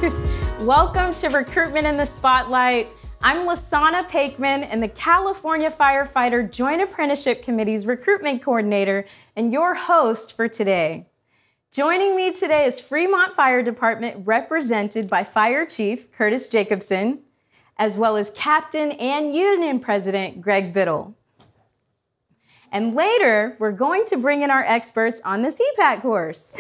Welcome to Recruitment in the Spotlight. I'm Lasana Pakeman and the California Firefighter Joint Apprenticeship Committee's Recruitment Coordinator and your host for today. Joining me today is Fremont Fire Department represented by Fire Chief Curtis Jacobson, as well as Captain and Union President Greg Biddle. And later, we're going to bring in our experts on the CPAT course.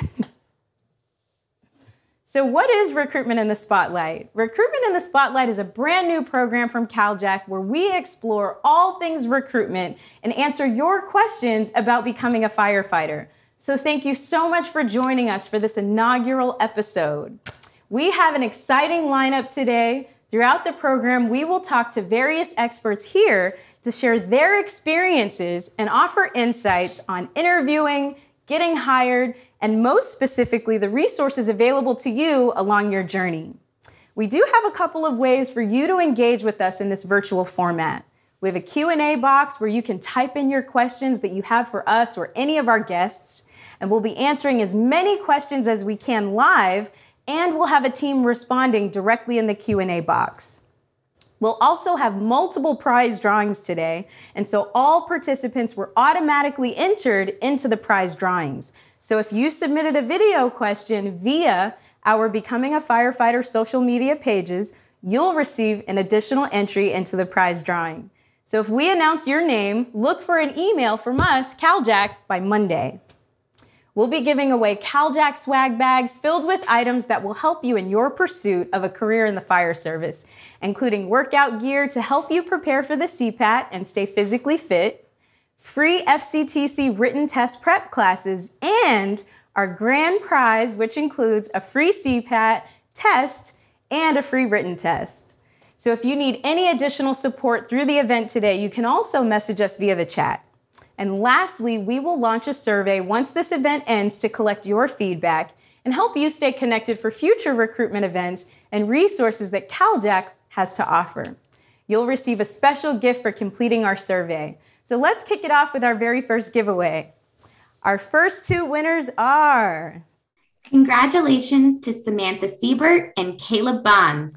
So what is Recruitment in the Spotlight? Recruitment in the Spotlight is a brand new program from Cal-JAC where we explore all things recruitment and answer your questions about becoming a firefighter. So thank you so much for joining us for this inaugural episode. We have an exciting lineup today. Throughout the program, we will talk to various experts here to share their experiences and offer insights on interviewing, getting hired, and most specifically, the resources available to you along your journey. We do have a couple of ways for you to engage with us in this virtual format. We have a Q&A box where you can type in your questions that you have for us or any of our guests, and we'll be answering as many questions as we can live, and we'll have a team responding directly in the Q&A box. We'll also have multiple prize drawings today, and so all participants were automatically entered into the prize drawings. So if you submitted a video question via our Becoming a Firefighter social media pages, you'll receive an additional entry into the prize drawing. So if we announce your name, look for an email from us, Cal-JAC, by Monday. We'll be giving away Cal-JAC swag bags filled with items that will help you in your pursuit of a career in the fire service, including workout gear to help you prepare for the CPAT and stay physically fit, free FCTC written test prep classes, and our grand prize, which includes a free CPAT test and a free written test. So if you need any additional support through the event today, you can also message us via the chat. And lastly, we will launch a survey once this event ends to collect your feedback and help you stay connected for future recruitment events and resources that Cal-JAC has to offer. You'll receive a special gift for completing our survey. So let's kick it off with our very first giveaway. Our first two winners are... Congratulations to Samantha Siebert and Caleb Bonds.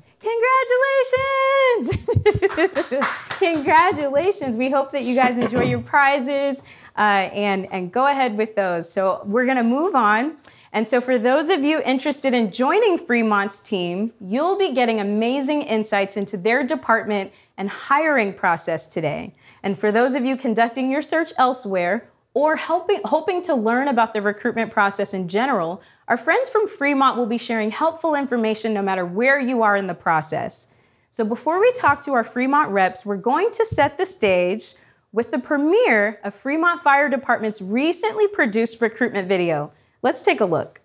Congratulations! Congratulations. We hope that you guys enjoy your prizes and go ahead with those. So we're going to move on. And so for those of you interested in joining Fremont's team, you'll be getting amazing insights into their department and hiring process today. And for those of you conducting your search elsewhere or hoping to learn about the recruitment process in general, our friends from Fremont will be sharing helpful information no matter where you are in the process. So before we talk to our Fremont reps, we're going to set the stage with the premiere of Fremont Fire Department's recently produced recruitment video. Let's take a look.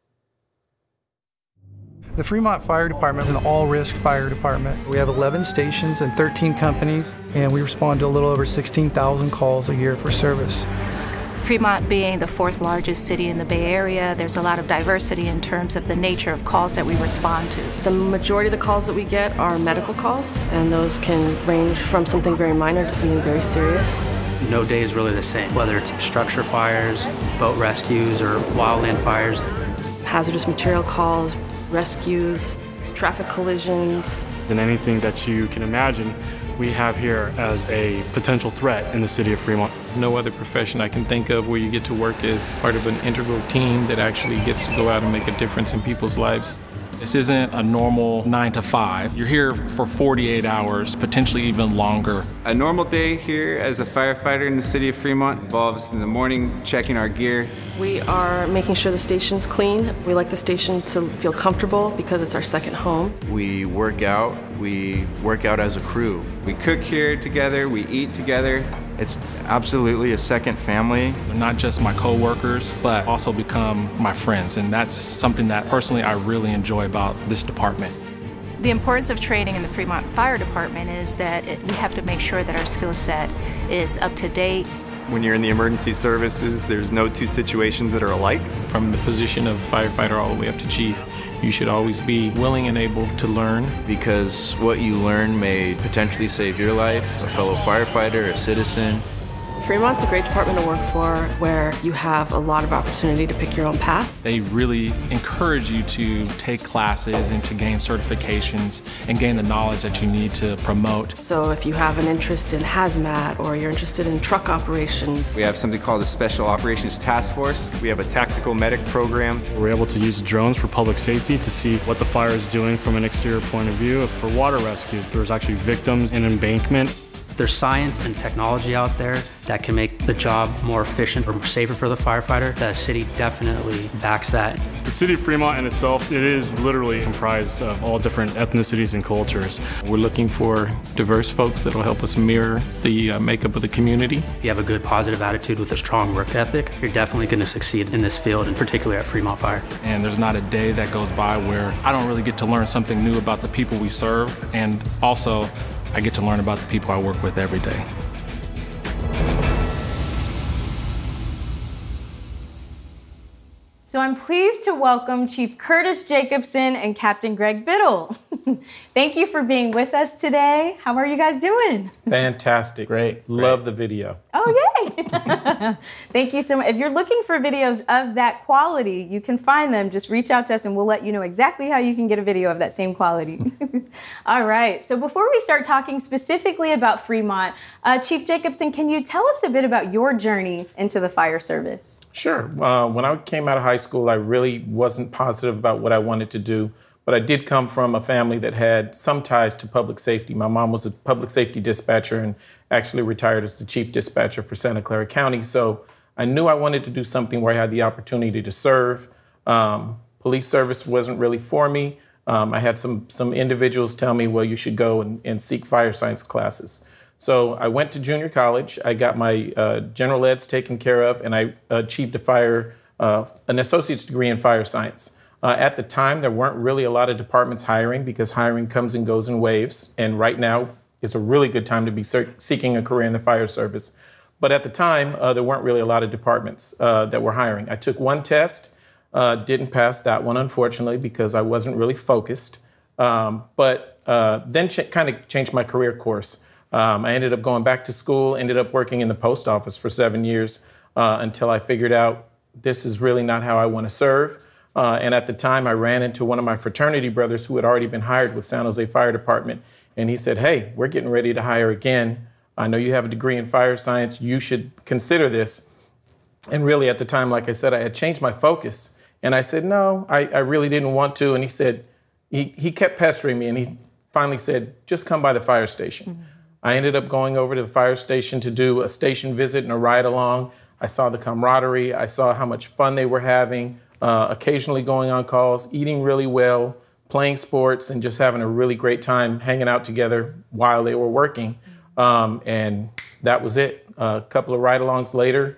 The Fremont Fire Department is an all-risk fire department. We have 11 stations and 13 companies, and we respond to a little over 16,000 calls a year for service. Fremont being the fourth largest city in the Bay Area, there's a lot of diversity in terms of the nature of calls that we respond to. The majority of the calls that we get are medical calls, and those can range from something very minor to something very serious. No day is really the same, whether it's structure fires, boat rescues, or wildland fires. Hazardous material calls, rescues, traffic collisions. And anything that you can imagine, we have here as a potential threat in the city of Fremont. No other profession I can think of where you get to work as part of an integral team that actually gets to go out and make a difference in people's lives. This isn't a normal 9 to 5. You're here for 48 hours, potentially even longer. A normal day here as a firefighter in the city of Fremont involves in the morning checking our gear. We are making sure the station's clean. We like the station to feel comfortable because it's our second home. We work out as a crew. We cook here together, we eat together. It's absolutely a second family. They're not just my co-workers, but also become my friends, and that's something that personally I really enjoy about this department. The importance of training in the Fremont Fire Department is that we have to make sure that our skill set is up to date. When you're in the emergency services, there's no two situations that are alike. From the position of firefighter all the way up to chief, you should always be willing and able to learn. Because what you learn may potentially save your life, a fellow firefighter, a citizen. Fremont's a great department to work for where you have a lot of opportunity to pick your own path. They really encourage you to take classes and to gain certifications and gain the knowledge that you need to promote. So if you have an interest in hazmat or you're interested in truck operations. We have something called the Special Operations Task Force. We have a tactical medic program. We're able to use drones for public safety to see what the fire is doing from an exterior point of view. For water rescue, there's actually victims in embankment. There's science and technology out there that can make the job more efficient or safer for the firefighter. The city definitely backs that. The city of Fremont in itself, it is literally comprised of all different ethnicities and cultures. We're looking for diverse folks that will help us mirror the makeup of the community. If you have a good positive attitude with a strong work ethic, you're definitely going to succeed in this field, and particularly at Fremont Fire. And there's not a day that goes by where I don't really get to learn something new about the people we serve, and also I get to learn about the people I work with every day. So I'm pleased to welcome Chief Curtis Jacobson and Captain Greg Biddle. Thank you for being with us today. How are you guys doing? Fantastic. Great. Love the video. Oh, yay. Thank you so much. If you're looking for videos of that quality, you can find them. Just reach out to us and we'll let you know exactly how you can get a video of that same quality. All right. So before we start talking specifically about Fremont, Chief Jacobson, can you tell us a bit about your journey into the fire service? Sure. When I came out of high school, I really wasn't positive about what I wanted to do, but I did come from a family that had some ties to public safety. My mom was a public safety dispatcher and actually retired as the chief dispatcher for Santa Clara County. So I knew I wanted to do something where I had the opportunity to serve. Police service wasn't really for me. I had some individuals tell me, well, you should go and seek fire science classes. So I went to junior college. I got my general eds taken care of, and I achieved an associate's degree in fire science. At the time, there weren't really a lot of departments hiring because hiring comes and goes in waves. And right now is a really good time to be seeking a career in the fire service. But at the time, there weren't really a lot of departments that were hiring. I took one test, didn't pass that one, unfortunately, because I wasn't really focused. But then kind of changed my career course. I ended up going back to school, ended up working in the post office for 7 years until I figured out this is really not how I want to serve. And at the time, I ran into one of my fraternity brothers who had already been hired with San Jose Fire Department. And he said, hey, we're getting ready to hire again. I know you have a degree in fire science. You should consider this. And really, at the time, like I said, I had changed my focus. And I said, no, I really didn't want to. And he said, he kept pestering me. And he finally said, just come by the fire station. Mm-hmm. I ended up going over to the fire station to do a station visit and a ride along. I saw the camaraderie. I saw how much fun they were having, occasionally going on calls, eating really well, playing sports, and just having a really great time hanging out together while they were working. And that was it. A couple of ride-alongs later,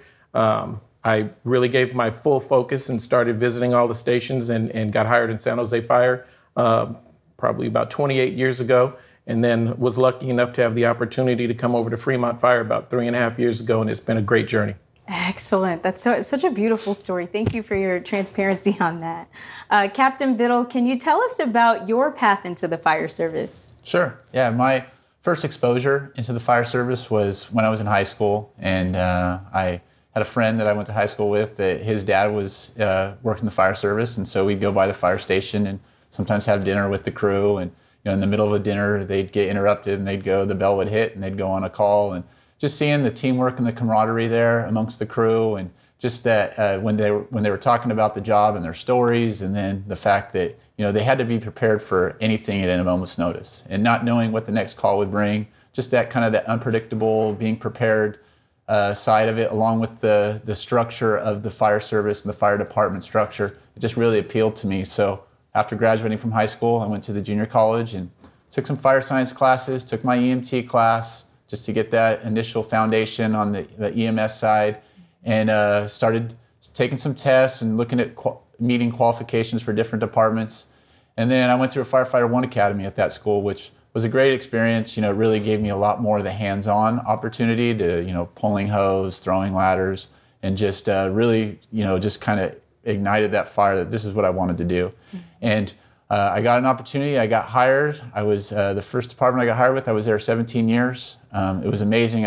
I really gave my full focus and started visiting all the stations and got hired in San Jose Fire probably about 28 years ago. And then was lucky enough to have the opportunity to come over to Fremont Fire about 3.5 years ago, and it's been a great journey. Excellent. That's such a beautiful story. Thank you for your transparency on that. Captain Biddle, can you tell us about your path into the fire service? Sure. Yeah, my first exposure into the fire service was when I was in high school, and I had a friend that I went to high school with that his dad was working the fire service, and so we'd go by the fire station and sometimes have dinner with the crew. And in the middle of a dinner, they'd get interrupted and the bell would hit and they'd go on a call. And just seeing the teamwork and the camaraderie there amongst the crew, and just that when they were talking about the job and their stories, and then the fact that they had to be prepared for anything at a moment's notice, and not knowing what the next call would bring, just that kind of that unpredictable, being prepared side of it, along with the structure of the fire service and the fire department structure, it just really appealed to me. So after graduating from high school, I went to the junior college and took some fire science classes, took my EMT class just to get that initial foundation on the EMS side, and started taking some tests and looking at meeting qualifications for different departments. And then I went through a Firefighter 1 Academy at that school, which was a great experience. It really gave me a lot more of the hands-on opportunity to, pulling hose, throwing ladders, and just really, just kind of ignited that fire that this is what I wanted to do. Mm-hmm. And I got an opportunity. I got hired. I was the first department I got hired with. I was there 17 years. It was amazing. I was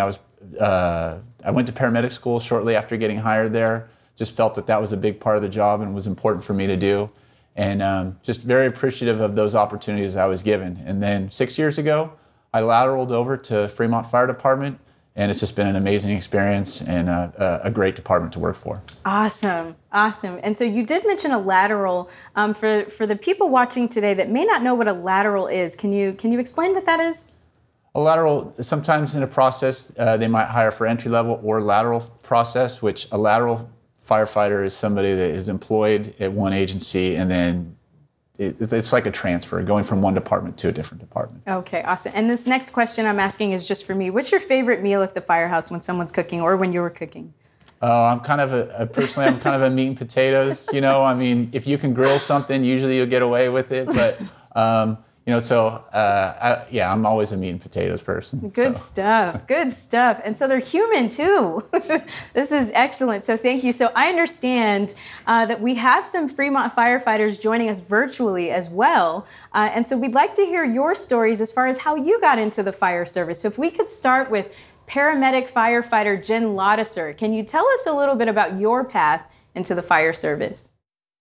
I went to paramedic school shortly after getting hired there. Just felt that that was a big part of the job and was important for me to do. And just very appreciative of those opportunities I was given. And then 6 years ago, I lateraled over to Fremont Fire Department, and it's just been an amazing experience and a great department to work for. Awesome, awesome. And so you did mention a lateral. For the people watching today that may not know what a lateral is, can you explain what that is? A lateral, sometimes in a process, they might hire for entry level or lateral process, which a lateral firefighter is somebody that is employed at one agency and then it's like a transfer, going from one department to a different department. Okay, awesome. And this next question I'm asking is just for me. What's your favorite meal at the firehouse when someone's cooking or when you were cooking? I'm kind of personally, I'm kind of a meat and potatoes, you know. I mean, if you can grill something, usually you'll get away with it. But, you know, so, yeah, I'm always a meat and potatoes person. Good stuff. Good stuff. And so they're human, too. This is excellent. So thank you. So I understand that we have some Fremont firefighters joining us virtually as well. And so we'd like to hear your stories as far as how you got into the fire service. So if we could start with paramedic firefighter Jen Laudiser. Can you tell us a little bit about your path into the fire service?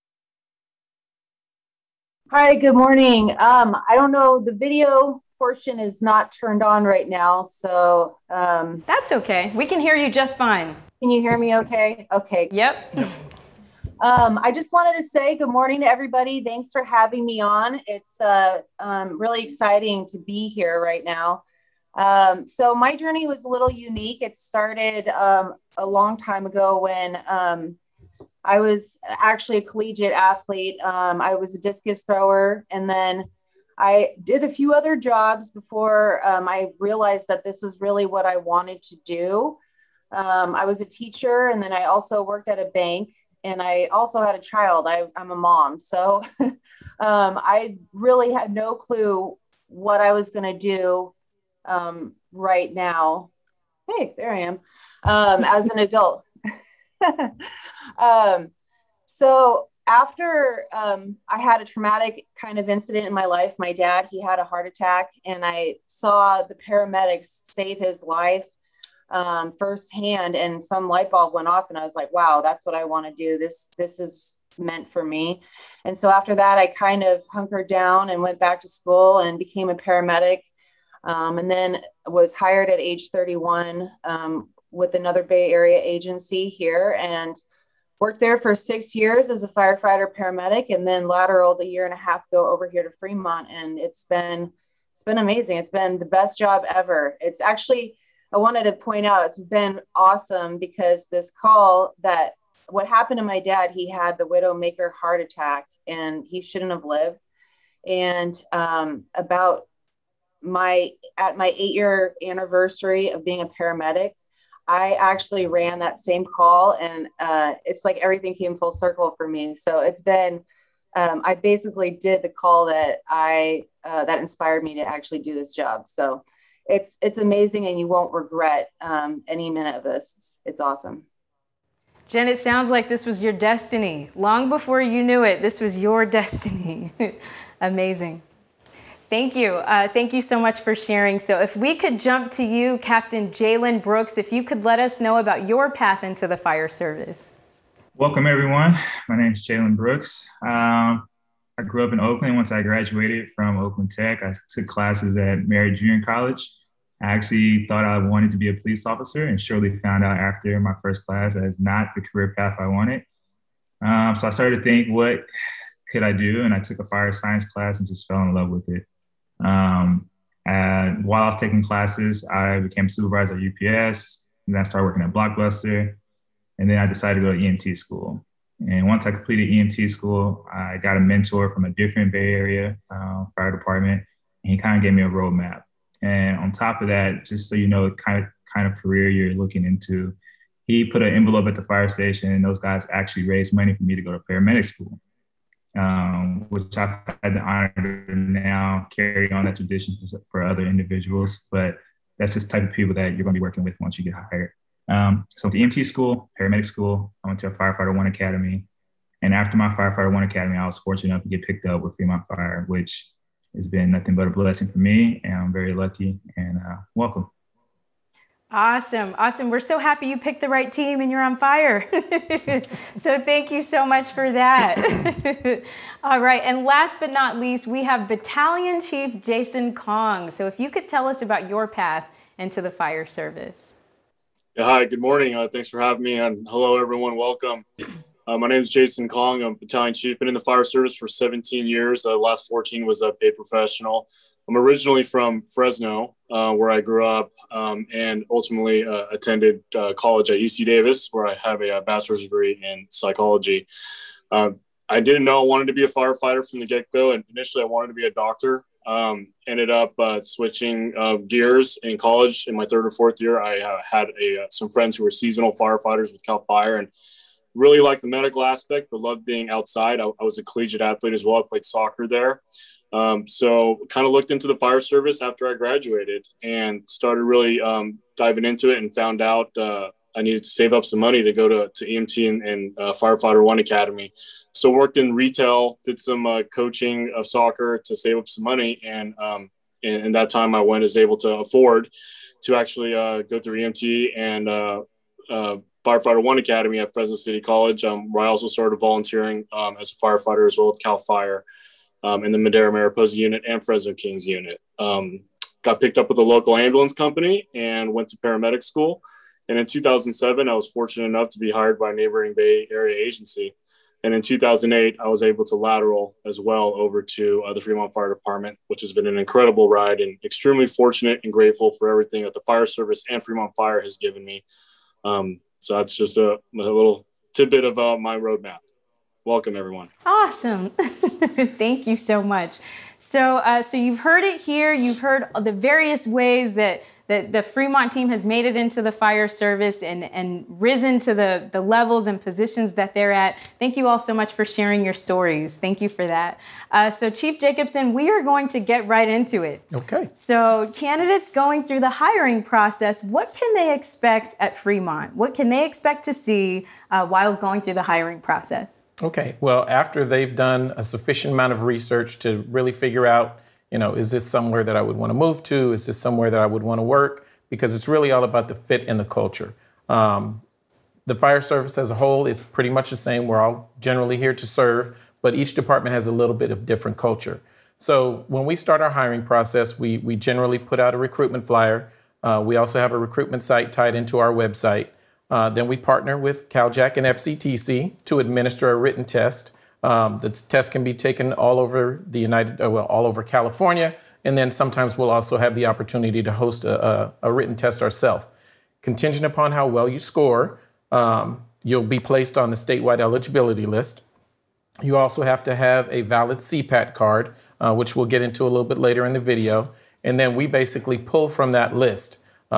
Hi, good morning. I don't know, the video portion is not turned on right now, so. That's okay. We can hear you just fine. Can you hear me okay? Okay. Yep. I just wanted to say good morning to everybody. Thanks for having me on. It's really exciting to be here right now. So my journey was a little unique. It started a long time ago when I was actually a collegiate athlete. I was a discus thrower, and then I did a few other jobs before I realized that this was really what I wanted to do. I was a teacher, and then I also worked at a bank, and I also had a child. I'm a mom, so I really had no clue what I was going to do right now. Hey, there I am, as an adult. So after I had a traumatic kind of incident in my life, my dad, he had a heart attack, and I saw the paramedics save his life firsthand, and some light bulb went off, and I was like, wow, that's what I want to do. This is meant for me. And so after that, I kind of hunkered down and went back to school and became a paramedic. And then was hired at age 31 with another Bay Area agency here, and worked there for 6 years as a firefighter paramedic, and then lateraled a year and a half ago over here to Fremont. And it's been amazing. It's been the best job ever. It's actually, I wanted to point out, it's been awesome because this call that what happened to my dad, he had the widowmaker heart attack and he shouldn't have lived. And at my 8-year anniversary of being a paramedic, I actually ran that same call, and it's like everything came full circle for me. So it's been, I basically did the call that that inspired me to actually do this job. So it's amazing, and you won't regret any minute of this. It's awesome. Jen, it sounds like this was your destiny. Long before you knew it, this was your destiny. Amazing. Thank you. Thank you so much for sharing. So if we could jump to you, Captain Jalen Brooks, if you could let us know about your path into the fire service. Welcome, everyone. My name is Jalen Brooks. I grew up in Oakland. Once I graduated from Oakland Tech, I took classes at Mary Junior College. I actually thought I wanted to be a police officer, and shortly found out after my first class that it's not the career path I wanted. So I started to think, what could I do? And I took a fire science class and just fell in love with it. And while I was taking classes, I became supervisor at UPS, and then I started working at Blockbuster, and then I decided to go to EMT school. And once I completed EMT school, I got a mentor from a different Bay Area fire department, and he kind of gave me a roadmap. And on top of that, just so you know, kind of career you're looking into, he put an envelope at the fire station, and those guys actually raised money for me to go to paramedic school. Which I've had the honor to now carry on that tradition for other individuals. But that's just the type of people that you're going to be working with once you get hired. So to EMT school, paramedic school, I went to a Firefighter 1 Academy. And after my Firefighter 1 Academy, I was fortunate enough to get picked up with Fremont Fire, which has been nothing but a blessing for me. And I'm very lucky, and welcome. Awesome. Awesome. We're so happy you picked the right team and you're on fire. So thank you so much for that. All right. And last but not least, we have Battalion Chief Jason Kong. So if you could tell us about your path into the fire service. Yeah, hi, good morning. Thanks for having me. And hello, everyone. Welcome. My name is Jason Kong. I'm Battalion Chief. Been in the fire service for 17 years. The last 14 was a paid professional. I'm originally from Fresno, where I grew up, and ultimately attended college at UC Davis, where I have a bachelor's degree in psychology. I didn't know I wanted to be a firefighter from the get-go, and initially I wanted to be a doctor. Ended up switching gears in college. In my third or fourth year, I had some friends who were seasonal firefighters with Cal Fire, and really liked the medical aspect, but loved being outside. I was a collegiate athlete as well. I played soccer there. So kind of looked into the fire service after I graduated and started really diving into it, and found out I needed to save up some money to go to EMT and Firefighter 1 Academy. So worked in retail, did some coaching of soccer to save up some money. And in that time I was able to afford to actually go through EMT and Firefighter 1 Academy at Fresno City College, where I also started volunteering as a firefighter as well with Cal Fire in the Madera Mariposa unit and Fresno Kings unit. Got picked up with a local ambulance company and went to paramedic school. And in 2007, I was fortunate enough to be hired by a neighboring Bay Area agency. And in 2008, I was able to lateral as well over to the Fremont Fire Department, which has been an incredible ride, and extremely fortunate and grateful for everything that the fire service and Fremont Fire has given me. So that's just a little tidbit of my roadmap. Welcome, everyone. Awesome. Thank you so much. So you've heard it here. You've heard the various ways that the Fremont team has made it into the fire service and risen to the levels and positions that they're at. Thank you all so much for sharing your stories. Thank you for that. So Chief Jacobson, we are going to get right into it. Okay. So candidates going through the hiring process, what can they expect at Fremont? What can they expect to see while going through the hiring process? Okay, well, after they've done a sufficient amount of research to really figure out, is this somewhere that I would want to move to? Is this somewhere that I would want to work? Because it's really all about the fit and the culture. The fire service as a whole is pretty much the same. We're all generally here to serve, but each department has a little bit of different culture. So when we start our hiring process, we generally put out a recruitment flyer. We also have a recruitment site tied into our website. Then we partner with Cal-JAC and FCTC to administer a written test. The test can be taken all over all over California, and then sometimes we'll also have the opportunity to host a written test ourselves. Contingent upon how well you score, you'll be placed on the statewide eligibility list. You also have to have a valid CPAT card, which we'll get into a little bit later in the video, and then we basically pull from that list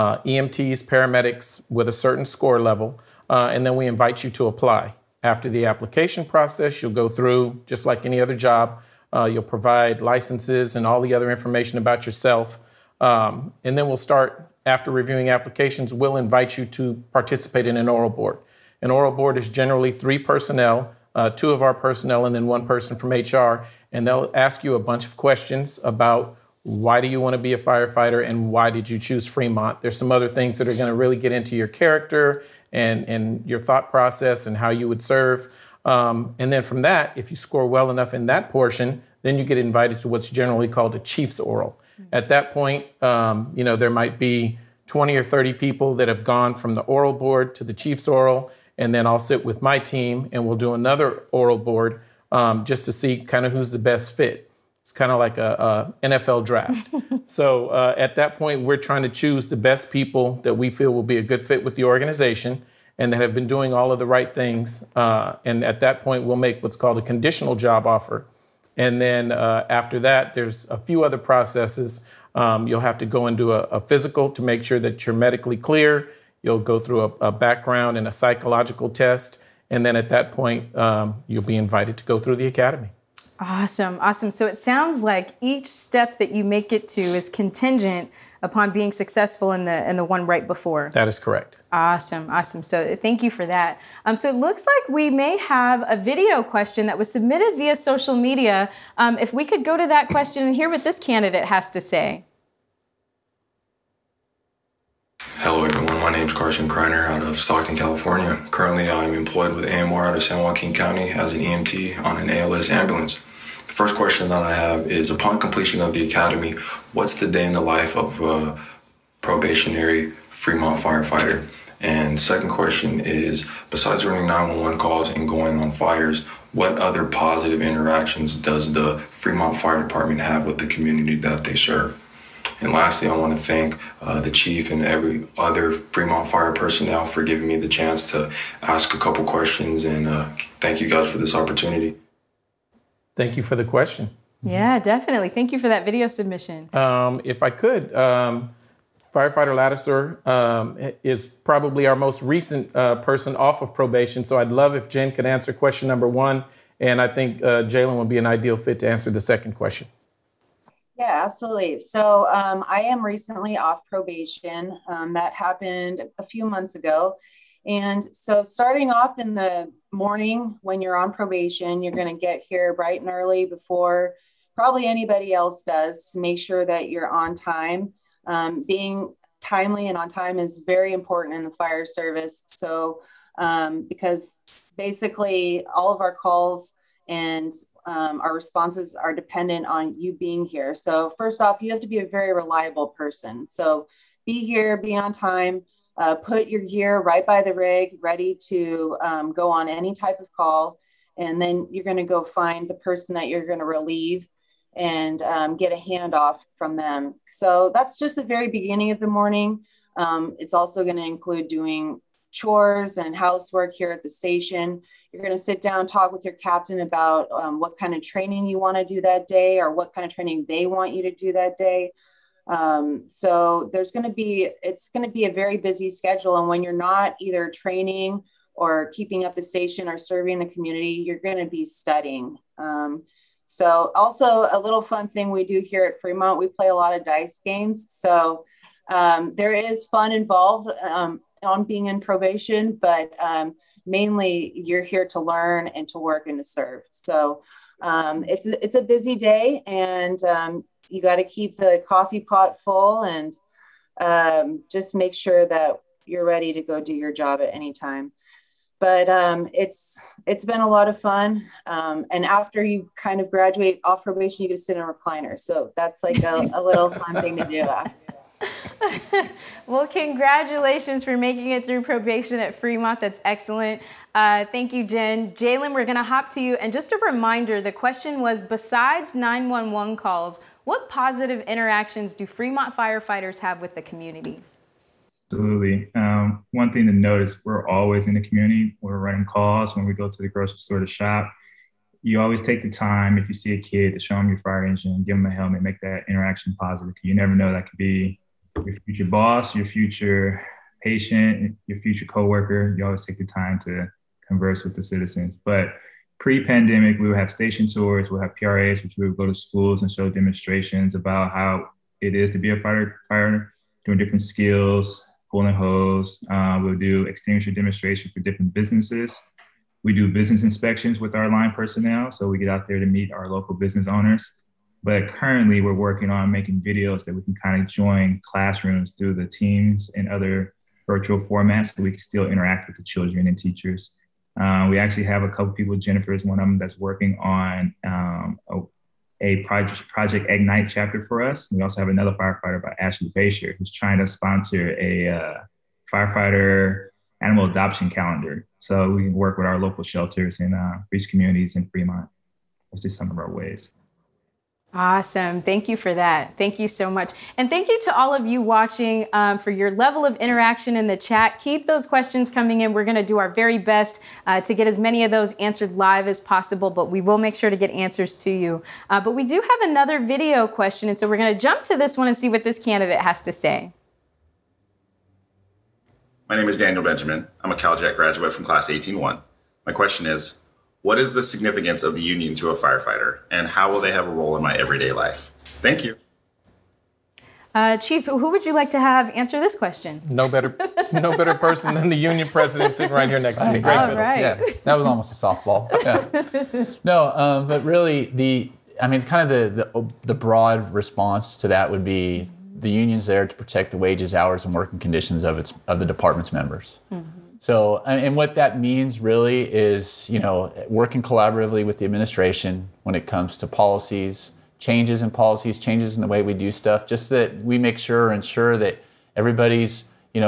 EMTs, paramedics with a certain score level, and then we invite you to apply. After the application process, you'll go through just like any other job. You'll provide licenses and all the other information about yourself. And then we'll start, after reviewing applications, we'll invite you to participate in an oral board. An oral board is generally 3 personnel, 2 of our personnel, and then 1 person from HR. And they'll ask you a bunch of questions about why do you want to be a firefighter and why did you choose Fremont? There's some other things that are going to really get into your character and your thought process and how you would serve. And then from that, if you score well enough in that portion, then you get invited to what's generally called a chief's oral. At that point, there might be 20 or 30 people that have gone from the oral board to the chief's oral, and then I'll sit with my team and we'll do another oral board just to see kind of who's the best fit. It's kind of like a NFL draft. So at that point, we're trying to choose the best people that we feel will be a good fit with the organization and that have been doing all of the right things. And at that point, we'll make what's called a conditional job offer. And then after that, there's a few other processes. You'll have to go and do a physical to make sure that you're medically clear. You'll go through a background and a psychological test. And then at that point, you'll be invited to go through the academy. Awesome. Awesome. So it sounds like each step that you make it to is contingent upon being successful in the one right before. That is correct. Awesome. Awesome. So thank you for that. So it looks like we may have a video question that was submitted via social media. If we could go to that question and hear what this candidate has to say. Hello, everyone. name's Carson Kreiner out of Stockton, California. Currently, I'm employed with AMR out of San Joaquin County as an EMT on an ALS ambulance. The first question that I have is, upon completion of the academy, what's the day in the life of a probationary Fremont firefighter? And second question is, besides running 911 calls and going on fires, what other positive interactions does the Fremont Fire Department have with the community that they serve? And lastly, I want to thank the chief and every other Fremont Fire personnel for giving me the chance to ask a couple questions, and thank you guys for this opportunity. Thank you for the question. Yeah, definitely. Thank you for that video submission. If I could, Firefighter Lattiser is probably our most recent person off of probation, so I'd love if Jen could answer question number 1, and I think Jalen would be an ideal fit to answer the second question. Yeah, absolutely. So I am recently off probation. That happened a few months ago. And so starting off in the morning when you're on probation, you're going to get here bright and early before probably anybody else does to make sure that you're on time. Being timely and on time is very important in the fire service. So because basically all of our calls and our responses are dependent on you being here. So first off, you have to be a very reliable person. So be here, be on time, put your gear right by the rig, ready to go on any type of call. And then you're going to go find the person that you're going to relieve and get a handoff from them. So that's just the very beginning of the morning. It's also going to include doing chores and housework here at the station. You're going to sit down, talk with your captain about what kind of training you want to do that day or what kind of training they want you to do that day. So it's going to be a very busy schedule. And when you're not either training or keeping up the station or serving the community, you're going to be studying. So also a little fun thing we do here at Fremont, we play a lot of dice games. So there is fun involved on being in probation, but mainly you're here to learn and to work and to serve. So it's a busy day, and you got to keep the coffee pot full and just make sure that you're ready to go do your job at any time. But it's been a lot of fun. And after you kind of graduate off probation, you get to sit in a recliner. So that's like a little fun thing to do after. Well, congratulations for making it through probation at Fremont. That's excellent. Thank you, Jen. Jalen, we're going to hop to you. And just a reminder, the question was, besides 911 calls, what positive interactions do Fremont firefighters have with the community? Absolutely. One thing to note is we're always in the community. We're running calls when we go to the grocery store to shop. You always take the time, if you see a kid, to show them your fire engine, give them a helmet, make that interaction positive. You never know, that could be your future boss, your future patient, your future coworker. You always take the time to converse with the citizens. But pre-pandemic, we would have station tours, we'll have PRAs, which we would go to schools and show demonstrations about how it is to be a firefighter, doing different skills, pulling hose. We'll do extinguisher demonstration for different businesses. We do business inspections with our line personnel, so we get out there to meet our local business owners. But currently, we're working on making videos that we can kind of join classrooms through the Teams and other virtual formats so we can still interact with the children and teachers. We actually have a couple people, Jennifer is one of them, that's working on a Project Ignite chapter for us. We also have another firefighter by Ashley Basher, who's trying to sponsor a firefighter animal adoption calendar. So we can work with our local shelters and reach communities in Fremont. That's just some of our ways. Awesome. Thank you for that. Thank you so much. And thank you to all of you watching for your level of interaction in the chat. Keep those questions coming in. We're going to do our very best to get as many of those answered live as possible, but we will make sure to get answers to you. But we do have another video question, and so we're going to jump to this one and see what this candidate has to say. My name is Daniel Benjamin. I'm a Cal-JAC graduate from class 18-1. My question is, what is the significance of the union to a firefighter, and how will they have a role in my everyday life? Thank you. Chief, who would you like to have answer this question? No better person than the union president sitting right here next to me. Great. All right. Yeah, that was almost a softball. Yeah. No, but really, it's kind of the broad response to that would be the union's there to protect the wages, hours, and working conditions of the department's members. So, and what that means really is, working collaboratively with the administration when it comes to policies, changes in policies, changes in the way we do stuff, just that we ensure that everybody's,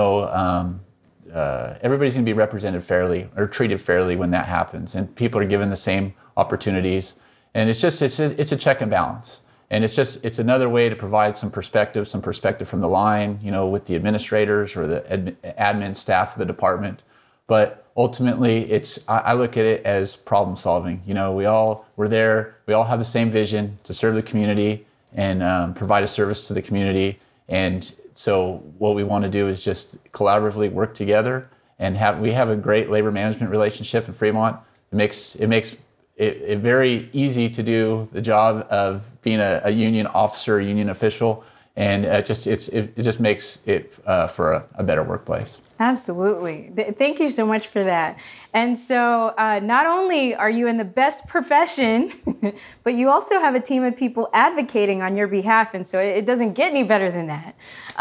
everybody's going to be represented fairly or treated fairly when that happens, and people are given the same opportunities. And it's a check and balance. And it's another way to provide some perspective from the line, with the administrators or the admin staff of the department. But ultimately, I look at it as problem solving. We're there, we all have the same vision to serve the community and provide a service to the community. And so what we want to do is just collaboratively work together and we have a great labor management relationship in Fremont. It makes it very easy to do the job of being a union officer, a union official, and it just makes it for a better workplace. Absolutely. Thank you so much for that. And so not only are you in the best profession, but you also have a team of people advocating on your behalf, and so it doesn't get any better than that.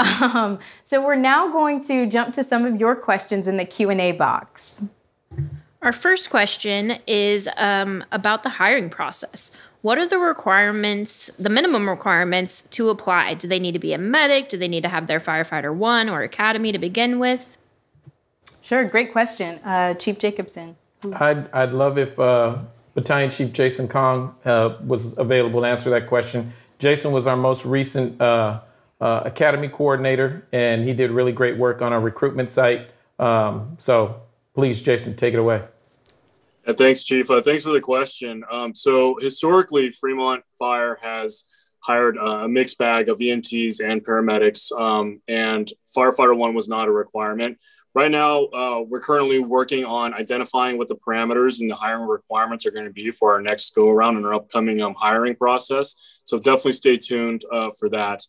So we're now going to jump to some of your questions in the Q&A box. Our first question is about the hiring process. What are the requirements, the minimum requirements to apply? Do they need to be a medic? Do they need to have their Firefighter 1 or Academy to begin with? Sure, great question. Chief Jacobson. I'd love if Battalion Chief Jason Kong was available to answer that question. Jason was our most recent Academy coordinator, and he did really great work on our recruitment site. So please, Jason, take it away. Thanks, Chief. Thanks for the question. So historically, Fremont Fire has hired a mixed bag of EMTs and paramedics, and Firefighter 1 was not a requirement. Right now, we're currently working on identifying what the parameters and the hiring requirements are going to be for our next go-around and our upcoming hiring process. So definitely stay tuned for that.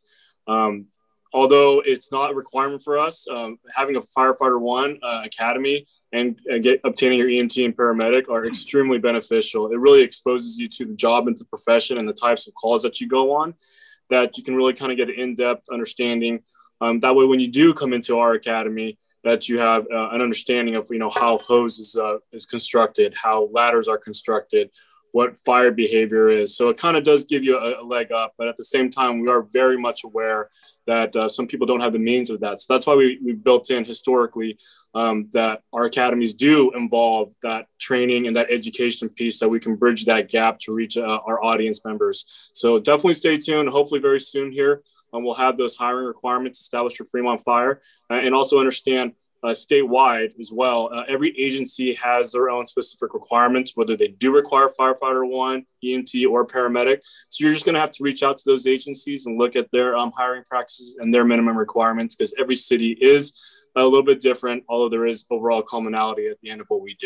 Although it's not a requirement for us, having a Firefighter 1 Academy and obtaining your EMT and paramedic are extremely beneficial. It really exposes you to the job and the profession and the types of calls that you go on, that you can really kind of get an in-depth understanding. That way, when you do come into our academy, that you have an understanding of how hose is constructed, how ladders are constructed, what fire behavior is. So it kind of does give you a leg up, but at the same time, we are very much aware that some people don't have the means of that. So that's why we built in historically that our academies do involve that training and that education piece, that we can bridge that gap to reach our audience members. So definitely stay tuned. Hopefully very soon here, we'll have those hiring requirements established for Fremont Fire, and also understand statewide as well. Every agency has their own specific requirements, whether they do require Firefighter 1, EMT, or paramedic. So you're just going to have to reach out to those agencies and look at their hiring practices and their minimum requirements, because every city is a little bit different, although there is overall commonality at the end of what we do.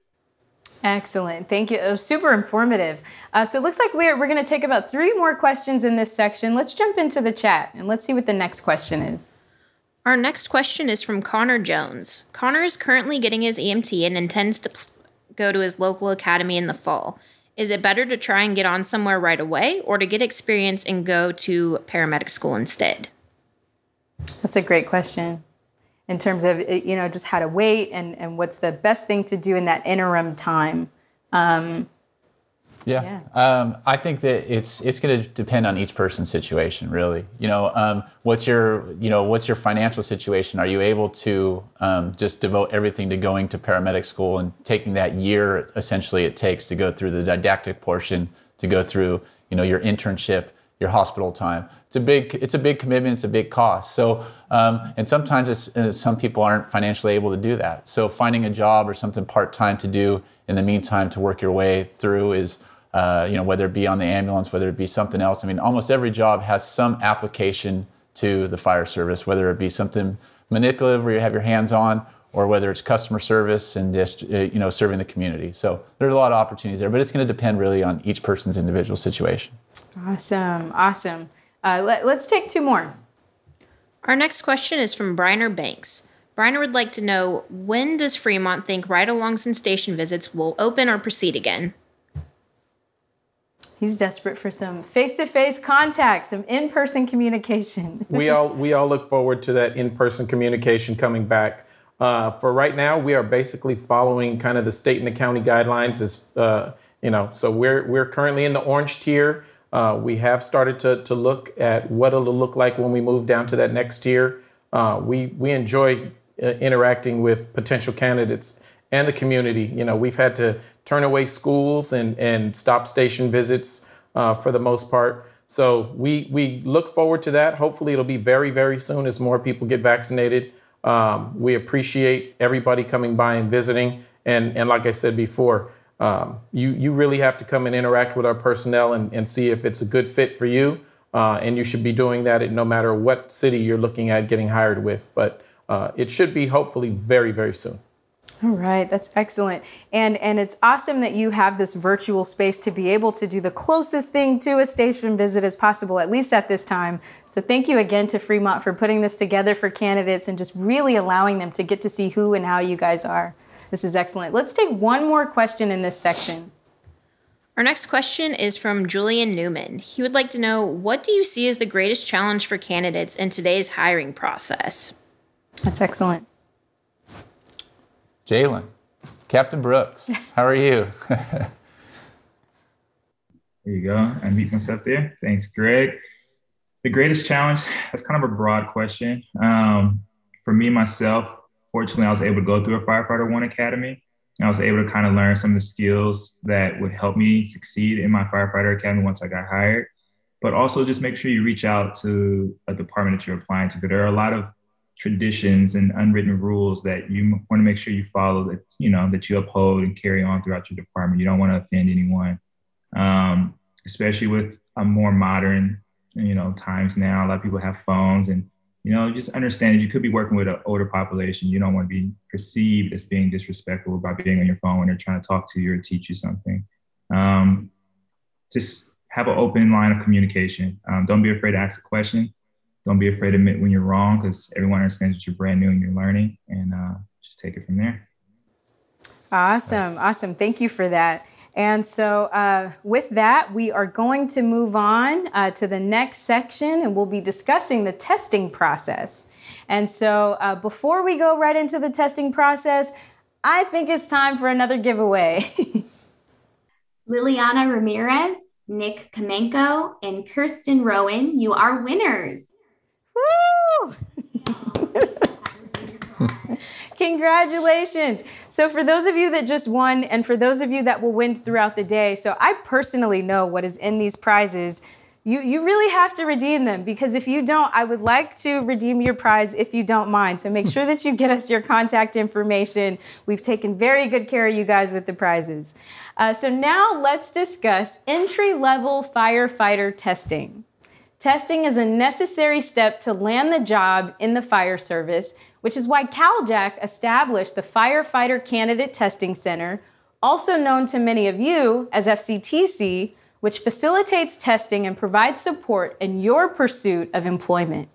Excellent. Thank you. It was super informative. So it looks like we're going to take about 3 more questions in this section. Let's jump into the chat and let's see what the next question is. Our next question is from Connor Jones. Connor is currently getting his EMT and intends to go to his local academy in the fall. Is it better to try and get on somewhere right away, or to get experience and go to paramedic school instead? That's a great question. In terms of, just how to wait and what's the best thing to do in that interim time. I think that it's going to depend on each person's situation, really. What's your financial situation? Are you able to just devote everything to going to paramedic school and taking that year essentially it takes to go through the didactic portion, to go through your internship, your hospital time? It's a big commitment. It's a big cost. So and sometimes some people aren't financially able to do that. So finding a job or something part-time to do in the meantime to work your way through is whether it be on the ambulance, whether it be something else. I mean, almost every job has some application to the fire service, whether it be something manipulative where you have your hands on, or whether it's customer service and just, serving the community. So there's a lot of opportunities there, but it's going to depend really on each person's individual situation. Awesome. Let's take 2 more. Our next question is from Briner Banks. Briner would like to know, when does Fremont think ride-alongs and station visits will open or proceed again? He's desperate for some face-to-face contact, some in-person communication. We all look forward to that in-person communication coming back. For right now, we are basically following kind of the state and the county guidelines. So we're currently in the orange tier. We have started to look at what it'll look like when we move down to that next tier. We enjoy interacting with potential candidates and the community. We've had to turn away schools and stop station visits for the most part. So we look forward to that. Hopefully it'll be very, very soon as more people get vaccinated. We appreciate everybody coming by and visiting. And like I said before, you really have to come and interact with our personnel and see if it's a good fit for you. And you should be doing that no matter what city you're looking at getting hired with. But it should be hopefully very, very soon. All right, that's excellent. And it's awesome that you have this virtual space to be able to do the closest thing to a station visit as possible, at least at this time. So thank you again to Fremont for putting this together for candidates and just really allowing them to get to see who and how you guys are. This is excellent. Let's take one more question in this section. Our next question is from Julian Newman. He would like to know, what do you see as the greatest challenge for candidates in today's hiring process? That's excellent. Jalen, Captain Brooks, how are you? There you go. I meet myself there. Thanks, Greg. The greatest challenge, that's kind of a broad question. For me, myself, fortunately, I was able to go through a Firefighter 1 Academy. And I was able to kind of learn some of the skills that would help me succeed in my Firefighter Academy once I got hired. But also just make sure you reach out to a department that you're applying to, because there are a lot of traditions and unwritten rules that you want to make sure you follow, that that you uphold and carry on throughout your department. You don't want to offend anyone, especially with a more modern, times now. A lot of people have phones, and just understand that you could be working with an older population. You don't want to be perceived as being disrespectful by being on your phone when they're trying to talk to you or teach you something. Just have an open line of communication. Don't be afraid to ask a question. Don't be afraid to admit when you're wrong, because everyone understands that you're brand new and you're learning, and just take it from there. Awesome. Awesome. Thank you for that. And so with that, we are going to move on to the next section, and we'll be discussing the testing process. And so before we go right into the testing process, I think it's time for another giveaway. Liliana Ramirez, Nick Kamenko, and Kirsten Rowan, you are winners. Woo! Congratulations. So for those of you that just won, and for those of you that will win throughout the day, so I personally know what is in these prizes. You really have to redeem them, because if you don't, I would like to redeem your prize if you don't mind. So make sure that you get us your contact information. We've taken very good care of you guys with the prizes. So now let's discuss entry-level firefighter testing. Testing is a necessary step to land the job in the fire service, which is why Cal-JAC established the Firefighter Candidate Testing Center, also known to many of you as FCTC, which facilitates testing and provides support in your pursuit of employment.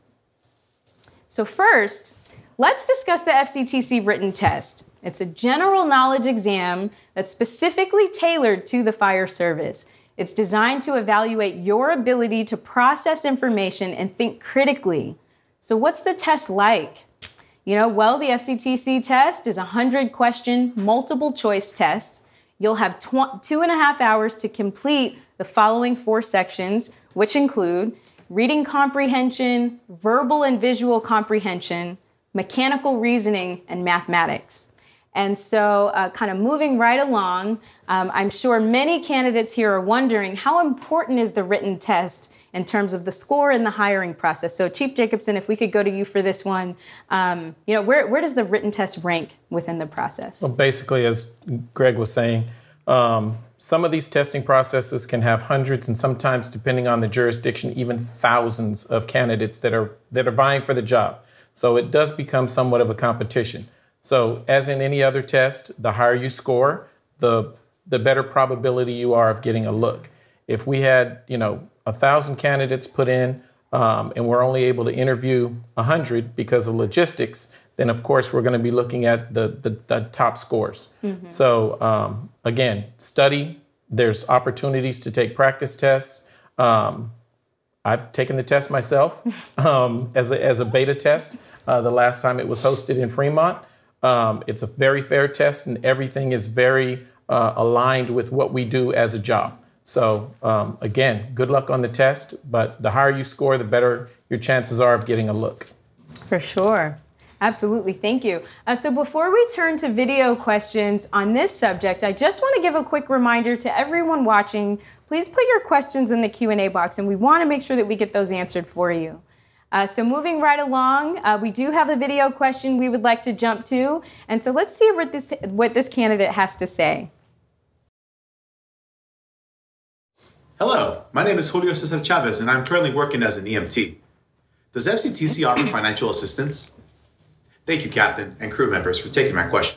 So first, let's discuss the FCTC written test. It's a general knowledge exam that's specifically tailored to the fire service. It's designed to evaluate your ability to process information and think critically. So what's the test like? Well, the FCTC test is a 100-question multiple choice test. You'll have 2.5 hours to complete the following 4 sections, which include reading comprehension, verbal and visual comprehension, mechanical reasoning, and mathematics. And so kind of moving right along, I'm sure many candidates here are wondering, how important is the written test in terms of the score in the hiring process? So Chief Jacobson, if we could go to you for this one, where does the written test rank within the process? Well, basically, as Greg was saying, some of these testing processes can have hundreds, and sometimes, depending on the jurisdiction, even thousands of candidates that are vying for the job. So it does become somewhat of a competition. So as in any other test, the higher you score, the better probability you are of getting a look. If we had, 1,000 candidates put in, and we're only able to interview 100 because of logistics, then of course we're going to be looking at the top scores. Mm-hmm. So again, study, There's opportunities to take practice tests. I've taken the test myself as a beta test. The last time it was hosted in Fremont. It's a very fair test, and everything is very aligned with what we do as a job. So again, good luck on the test, but the higher you score, the better your chances are of getting a look. For sure. Absolutely. Thank you. So before we turn to video questions on this subject, I just want to give a quick reminder to everyone watching. Please put your questions in the Q&A box, and we want to make sure that we get those answered for you. So moving right along, we do have a video question we would like to jump to. And so let's see what this candidate has to say. Hello, my name is Julio Cesar Chavez, and I'm currently working as an EMT. Does FCTC offer financial assistance? Thank you, Captain and crew members, for taking my question.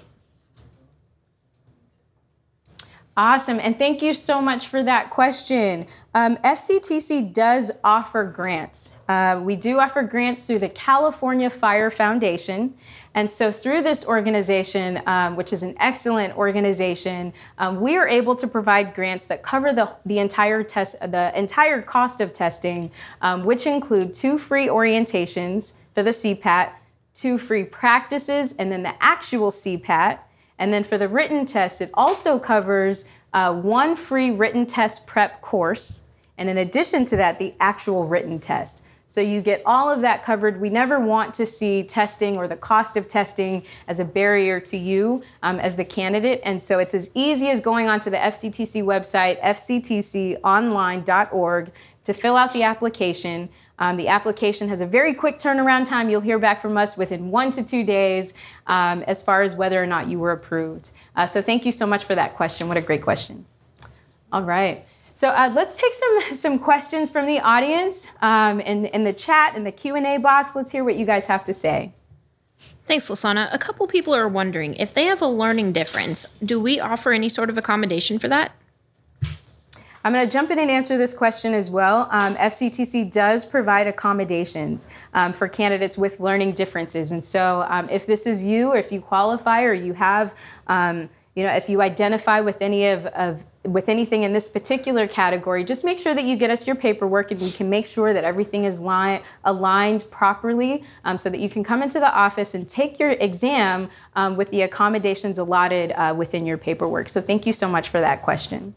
Awesome, and thank you so much for that question. FCTC does offer grants. We do offer grants through the California Fire Foundation. And so through this organization, which is an excellent organization, we are able to provide grants that cover the entire cost of testing, which include 2 free orientations for the CPAT, 2 free practices, and then the actual CPAT. And then for the written test, it also covers 1 free written test prep course. And in addition to that, the actual written test. So you get all of that covered. We never want to see testing or the cost of testing as a barrier to you as the candidate. And so it's as easy as going onto the FCTC website, fctconline.org, to fill out the application. The application has a very quick turnaround time. You'll hear back from us within 1 to 2 days as far as whether or not you were approved. So thank you so much for that question. What a great question. All right. So let's take some questions from the audience in the chat, in the Q&A box. Let's hear what you guys have to say. Thanks, Lasana. A couple people are wondering, if they have a learning difference, do we offer any sort of accommodation for that? I'm going to jump in and answer this question as well. FCTC does provide accommodations for candidates with learning differences. And so if this is you, or if you qualify, or you have, if you identify with with anything in this particular category, just make sure that you get us your paperwork, and we can make sure that everything is aligned properly so that you can come into the office and take your exam with the accommodations allotted within your paperwork. So thank you so much for that question.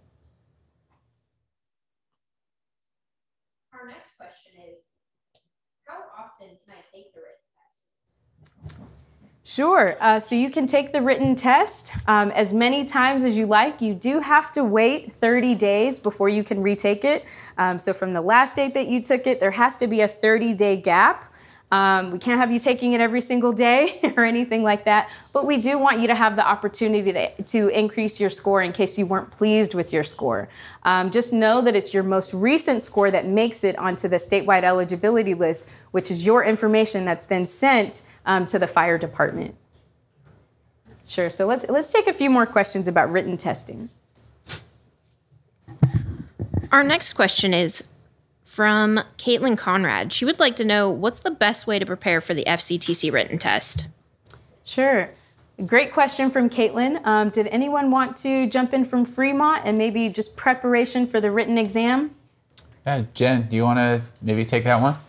Sure. So you can take the written test as many times as you like. You do have to wait 30 days before you can retake it. So from the last date that you took it, there has to be a 30-day gap. We can't have you taking it every single day or anything like that, but we do want you to have the opportunity to increase your score in case you weren't pleased with your score. Just know that it's your most recent score that makes it onto the statewide eligibility list, which is your information that's then sent to the fire department. Sure, so let's take a few more questions about written testing. Our next question is from Caitlin Conrad. She would like to know, what's the best way to prepare for the FCTC written test? Sure. Great question from Caitlin. Did anyone want to jump in from Fremont and maybe just preparation for the written exam? Jen, do you want to maybe take that one?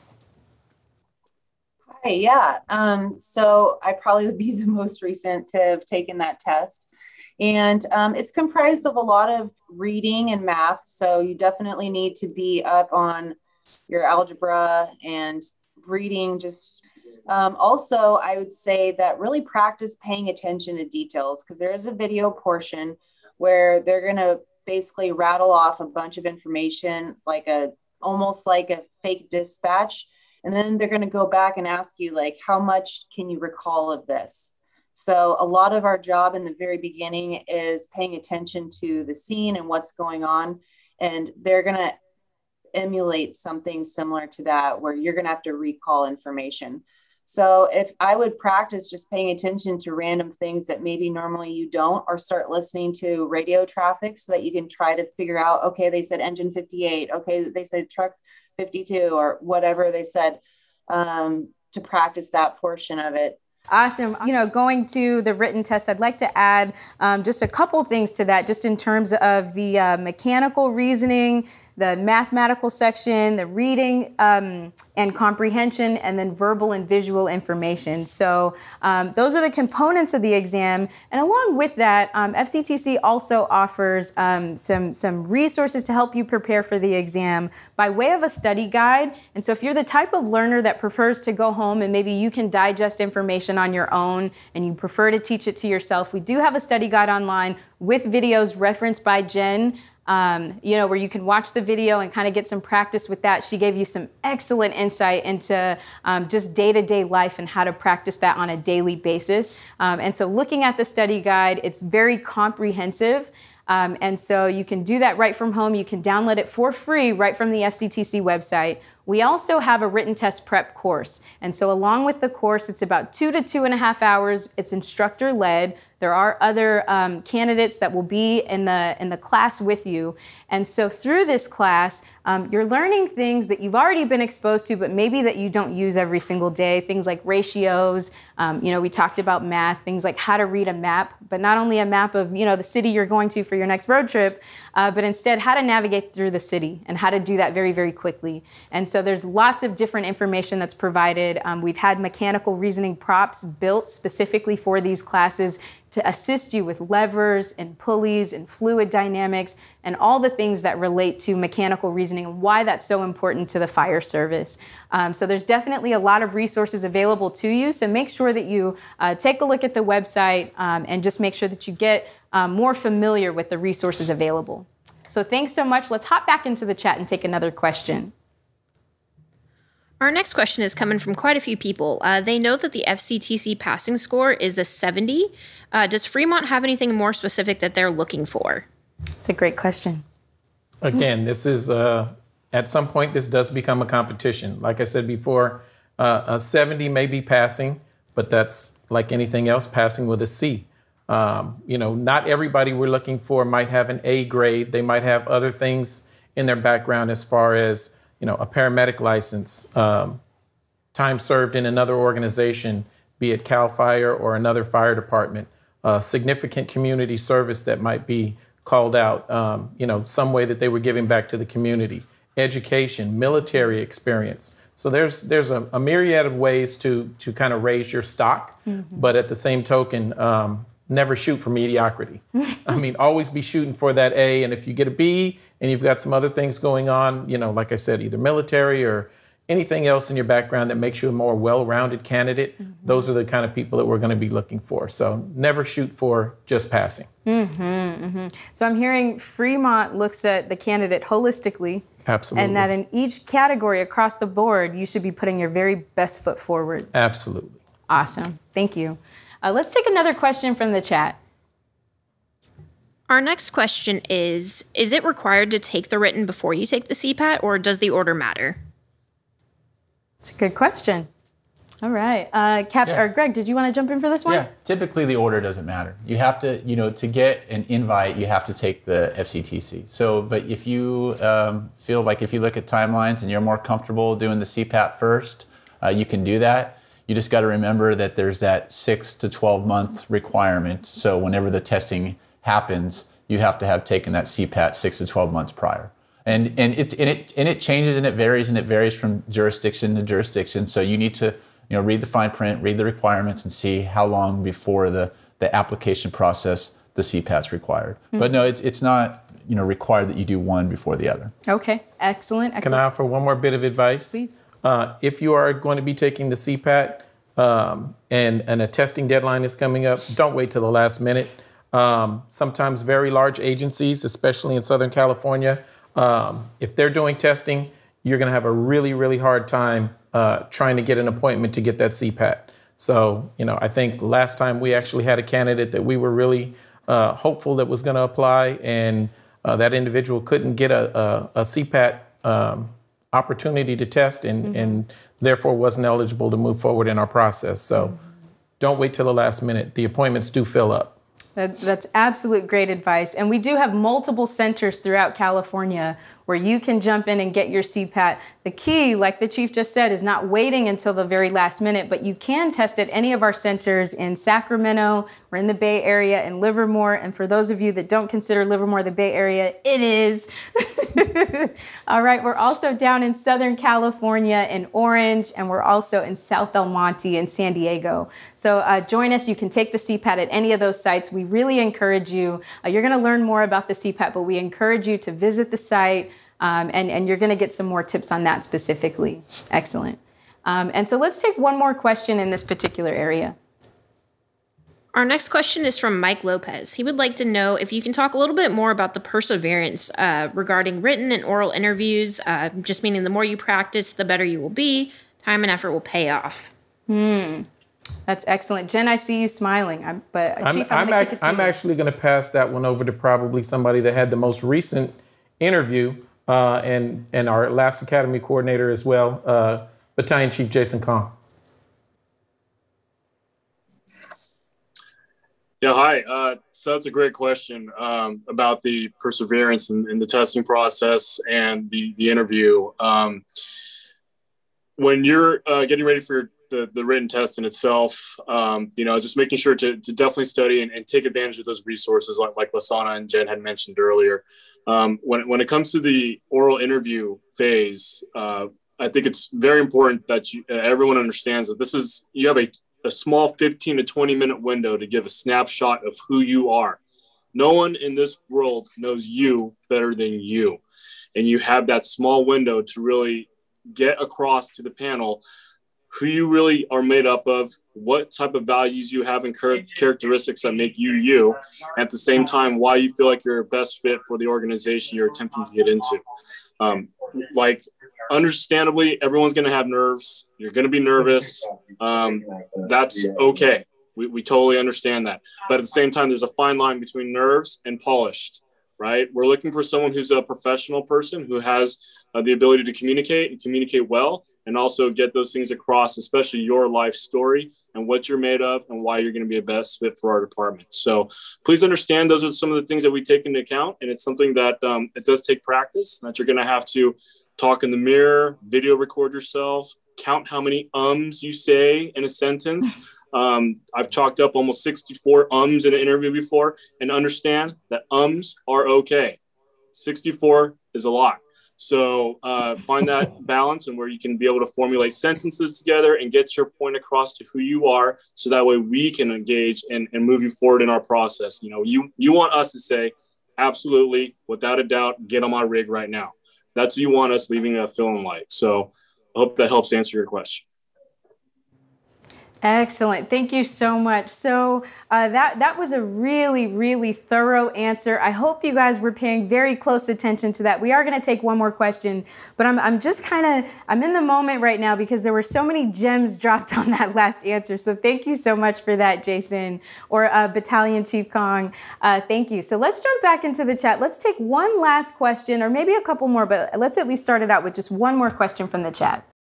Hi, yeah. So I probably would be the most recent to have taken that test. And it's comprised of a lot of reading and math. So you definitely need to be up on your algebra and reading. Just also, I would say that really practice paying attention to details, because there is a video portion where they're going to basically rattle off a bunch of information, almost like a fake dispatch. And then they're going to go back and ask you, like, how much can you recall of this? So a lot of our job in the very beginning is paying attention to the scene and what's going on. And they're going to emulate something similar to that, where you're going to have to recall information. So if I would practice just paying attention to random things that maybe normally you don't, or start listening to radio traffic so that you can try to figure out, okay, they said engine 58. Okay, they said truck 52, or whatever they said, to practice that portion of it. Awesome. You know, going to the written test, I'd like to add just a couple things to that, just in terms of the mechanical reasoning, the mathematical section, the reading and comprehension, and then verbal and visual information. So those are the components of the exam. And along with that, FCTC also offers some resources to help you prepare for the exam by way of a study guide. And so if you're the type of learner that prefers to go home and maybe you can digest information on your own and you prefer to teach it to yourself, we do have a study guide online with videos referenced by Jen, you know, where you can watch the video and kind of get some practice with that. She gave you some excellent insight into just day-to-day life and how to practice that on a daily basis. And so looking at the study guide, it's very comprehensive. And so you can do that right from home. You can download it for free right from the FCTC website. We also have a written test prep course. And so along with the course, it's about 2 to 2.5 hours. It's instructor-led. There are other candidates that will be in the class with you. And so through this class, you're learning things that you've already been exposed to, but maybe that you don't use every single day. Things like ratios. You know, we talked about math, things like how to read a map, but not only a map of, you know, the city you're going to for your next road trip, but instead how to navigate through the city and how to do that very, very quickly. And so there's lots of different information that's provided. We've had mechanical reasoning props built specifically for these classes to assist you with levers and pulleys and fluid dynamics and all the things that relate to mechanical reasoning and why that's so important to the fire service. So there's definitely a lot of resources available to you. So make sure that you take a look at the website and just make sure that you get more familiar with the resources available. So thanks so much. Let's hop back into the chat and take another question. Our next question is coming from quite a few people. They know that the FCTC passing score is a 70. Does Fremont have anything more specific that they're looking for? It's a great question. Again, this is, at some point, this does become a competition. Like I said before, a 70 may be passing, but that's like anything else, passing with a C. You know, not everybody we're looking for might have an A grade. They might have other things in their background as far as, you know, a paramedic license, time served in another organization, be it Cal Fire or another fire department, significant community service that might be called out, you know, some way that they were giving back to the community, education, military experience. So there's a myriad of ways to kind of raise your stock, but at the same token, never shoot for mediocrity. I mean, always be shooting for that A. And if you get a B and you've got some other things going on, you know, like I said, either military or anything else in your background that makes you a more well-rounded candidate, those are the kind of people that we're going to be looking for. So never shoot for just passing. So I'm hearing Fremont looks at the candidate holistically. Absolutely. And that in each category across the board, you should be putting your very best foot forward. Absolutely. Awesome. Thank you. Let's take another question from the chat. Our next question is it required to take the written before you take the CPAT, or does the order matter? It's a good question. All right. Or Greg, did you want to jump in for this one? Yeah, typically the order doesn't matter. You have to, you know, to get an invite, you have to take the FCTC. So, but if you feel like if you look at timelines and you're more comfortable doing the CPAT first, you can do that. You just got to remember that there's that 6 to 12 month requirement. So whenever the testing happens, you have to have taken that CPAT 6 to 12 months prior. And it changes and it varies from jurisdiction to jurisdiction. So you need to, you know, read the fine print, read the requirements, and see how long before the application process the CPAT's required. But no, it's not, you know, required that you do one before the other. Okay, excellent. Can I offer one more bit of advice? Please. If you are going to be taking the CPAT and a testing deadline is coming up, don't wait till the last minute. Sometimes very large agencies, especially in Southern California, if they're doing testing, you're going to have a really, really hard time trying to get an appointment to get that CPAT. So, you know, I think last time we actually had a candidate that we were really hopeful that was going to apply, and that individual couldn't get a CPAT opportunity to test and therefore wasn't eligible to move forward in our process. So don't wait till the last minute. The appointments do fill up. That's absolute great advice. And we do have multiple centers throughout California where you can jump in and get your CPAT. The key, like the chief just said, is not waiting until the very last minute, but you can test at any of our centers in Sacramento. We're in the Bay Area, in Livermore. And for those of you that don't consider Livermore the Bay Area, it is. All right, we're also down in Southern California in Orange, and we're also in South El Monte in San Diego. So join us. You can take the CPAT at any of those sites. We really encourage you. You're going to learn more about the CPAT, but we encourage you to visit the site, and you're going to get some more tips on that specifically. Excellent. And so let's take one more question in this particular area. Our next question is from Mike Lopez. He would like to know if you can talk a little bit more about the perseverance regarding written and oral interviews, just meaning the more you practice, the better you will be. Time and effort will pay off. That's excellent. Jen, I see you smiling. Chief, I'm actually going to pass that one over to probably somebody that had the most recent interview and our last Academy coordinator as well, Battalion Chief Jason Kong. Yeah, hi. So that's a great question about the perseverance in the testing process and the interview. When you're getting ready for the written test in itself, just making sure to definitely study and take advantage of those resources like Lasana and Jen had mentioned earlier. When it comes to the oral interview phase, I think it's very important that everyone understands that you have a small 15 to 20 minute window to give a snapshot of who you are. No one in this world knows you better than you. And you have that small window to really get across to the panel who you really are made up of, what type of values you have and characteristics that make you you, at the same time, why you feel like you're a best fit for the organization you're attempting to get into. Understandably, everyone's going to have nerves. You're going to be nervous. That's okay. We totally understand that. But at the same time, there's a fine line between nerves and polished, right? We're looking for someone who's a professional person who has the ability to communicate and communicate well, and also get those things across, especially your life story and what you're made of and why you're going to be a best fit for our department. So please understand those are some of the things that we take into account. And it's something that it does take practice, that you're going to have to talk in the mirror, video record yourself, count how many ums you say in a sentence. I've chalked up almost 64 ums in an interview before, and understand that ums are okay. 64 is a lot. So find that balance and where you can be able to formulate sentences together and get your point across to who you are, so that way we can engage and move you forward in our process. You want us to say, absolutely, without a doubt, get on my rig right now. That's what you want us leaving a feeling like. So I hope that helps answer your question. Excellent. Thank you so much. So that was a really, really thorough answer. I hope you guys were paying very close attention to that. We are going to take one more question, but I'm in the moment right now because there were so many gems dropped on that last answer. So thank you so much for that, Jason, or Battalion Chief Kong. Thank you. So let's jump back into the chat. Let's take one last question, or maybe a couple more, but let's at least start it out with just one more question from the chat.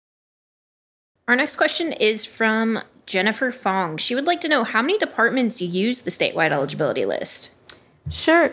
Our next question is from Jennifer Fong. She would like to know, how many departments use the statewide eligibility list? Sure.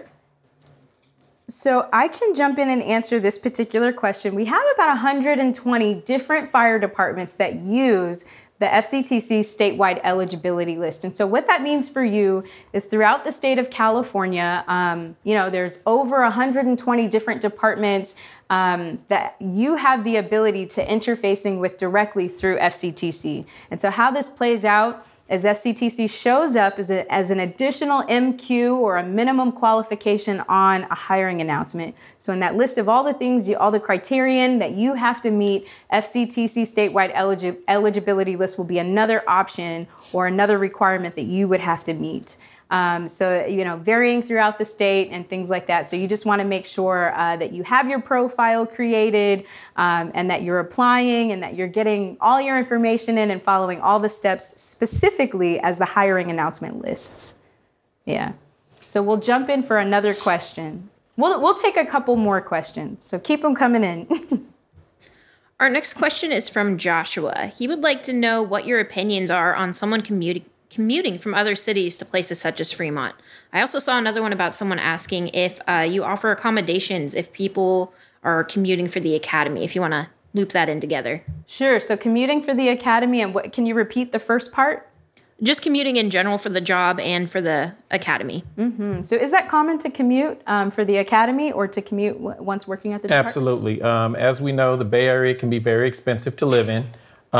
So I can jump in and answer this particular question. We have about 120 different fire departments that use the FCTC statewide eligibility list. And so what that means for you is throughout the state of California, there's over 120 different departments that you have the ability to interfacing with directly through FCTC. And so how this plays out is FCTC shows up as an additional MQ or a minimum qualification on a hiring announcement. So in that list of all the things, all the criterion that you have to meet, FCTC statewide eligibility list will be another option or another requirement that you would have to meet. Varying throughout the state and things like that. So you just want to make sure that you have your profile created and that you're applying and that you're getting all your information in and following all the steps specifically as the hiring announcement lists. Yeah. So we'll jump in for another question. We'll take a couple more questions. So keep them coming in. Our next question is from Joshua. He would like to know what your opinions are on someone communicating commuting from other cities to places such as Fremont. I also saw another one about someone asking if you offer accommodations if people are commuting for the academy, if you want to loop that in together. Sure. So commuting for the academy, and what, can you repeat the first part? Just commuting in general for the job and for the academy. Mm-hmm. So is that common to commute for the academy or to commute once working at the department? Absolutely. As we know, the Bay Area can be very expensive to live in.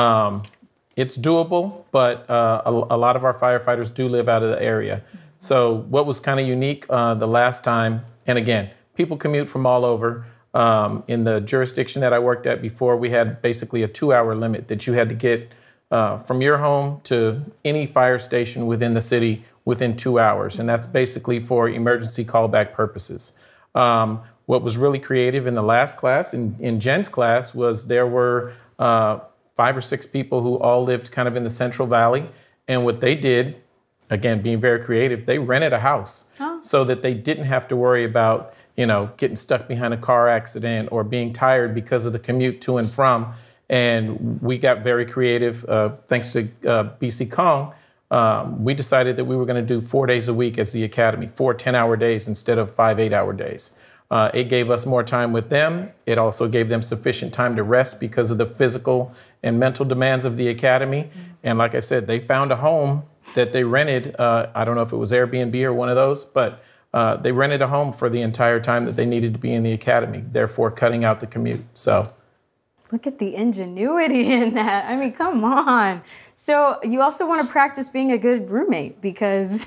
It's doable, but a lot of our firefighters do live out of the area. So what was kind of unique the last time, and again, people commute from all over. In the jurisdiction that I worked at before, we had basically a 2-hour limit that you had to get from your home to any fire station within the city within 2 hours. And that's basically for emergency callback purposes. What was really creative in the last class, in Jen's class, was there were 5 or 6 people who all lived kind of in the Central Valley. And what they did, again, being very creative, they rented a house so that they didn't have to worry about, you know, getting stuck behind a car accident or being tired because of the commute to and from. And we got very creative, thanks to BC Kong. We decided that we were going to do 4 days a week as the academy, 4 10-hour days instead of 5 8-hour days. It gave us more time with them. It also gave them sufficient time to rest because of the physical and mental demands of the academy. And like I said, they found a home that they rented. I don't know if it was Airbnb or one of those, but they rented a home for the entire time that they needed to be in the academy, therefore cutting out the commute. So. Look at the ingenuity in that. I mean, come on. So you also want to practice being a good roommate, because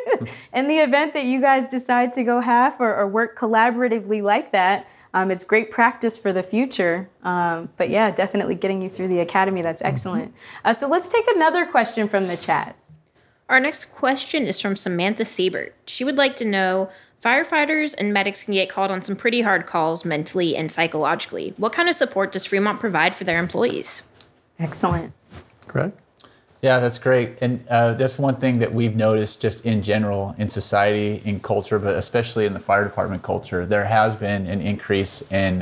in the event that you guys decide to go half or work collaboratively like that, it's great practice for the future. But yeah, definitely getting you through the academy. That's excellent. So let's take another question from the chat. Our next question is from Samantha Siebert. She would like to know, firefighters and medics can get called on some pretty hard calls mentally and psychologically. What kind of support does Fremont provide for their employees? Excellent. Correct. Yeah, that's great. And that's one thing that we've noticed just in general in society, in culture, but especially in the fire department culture. There has been an increase in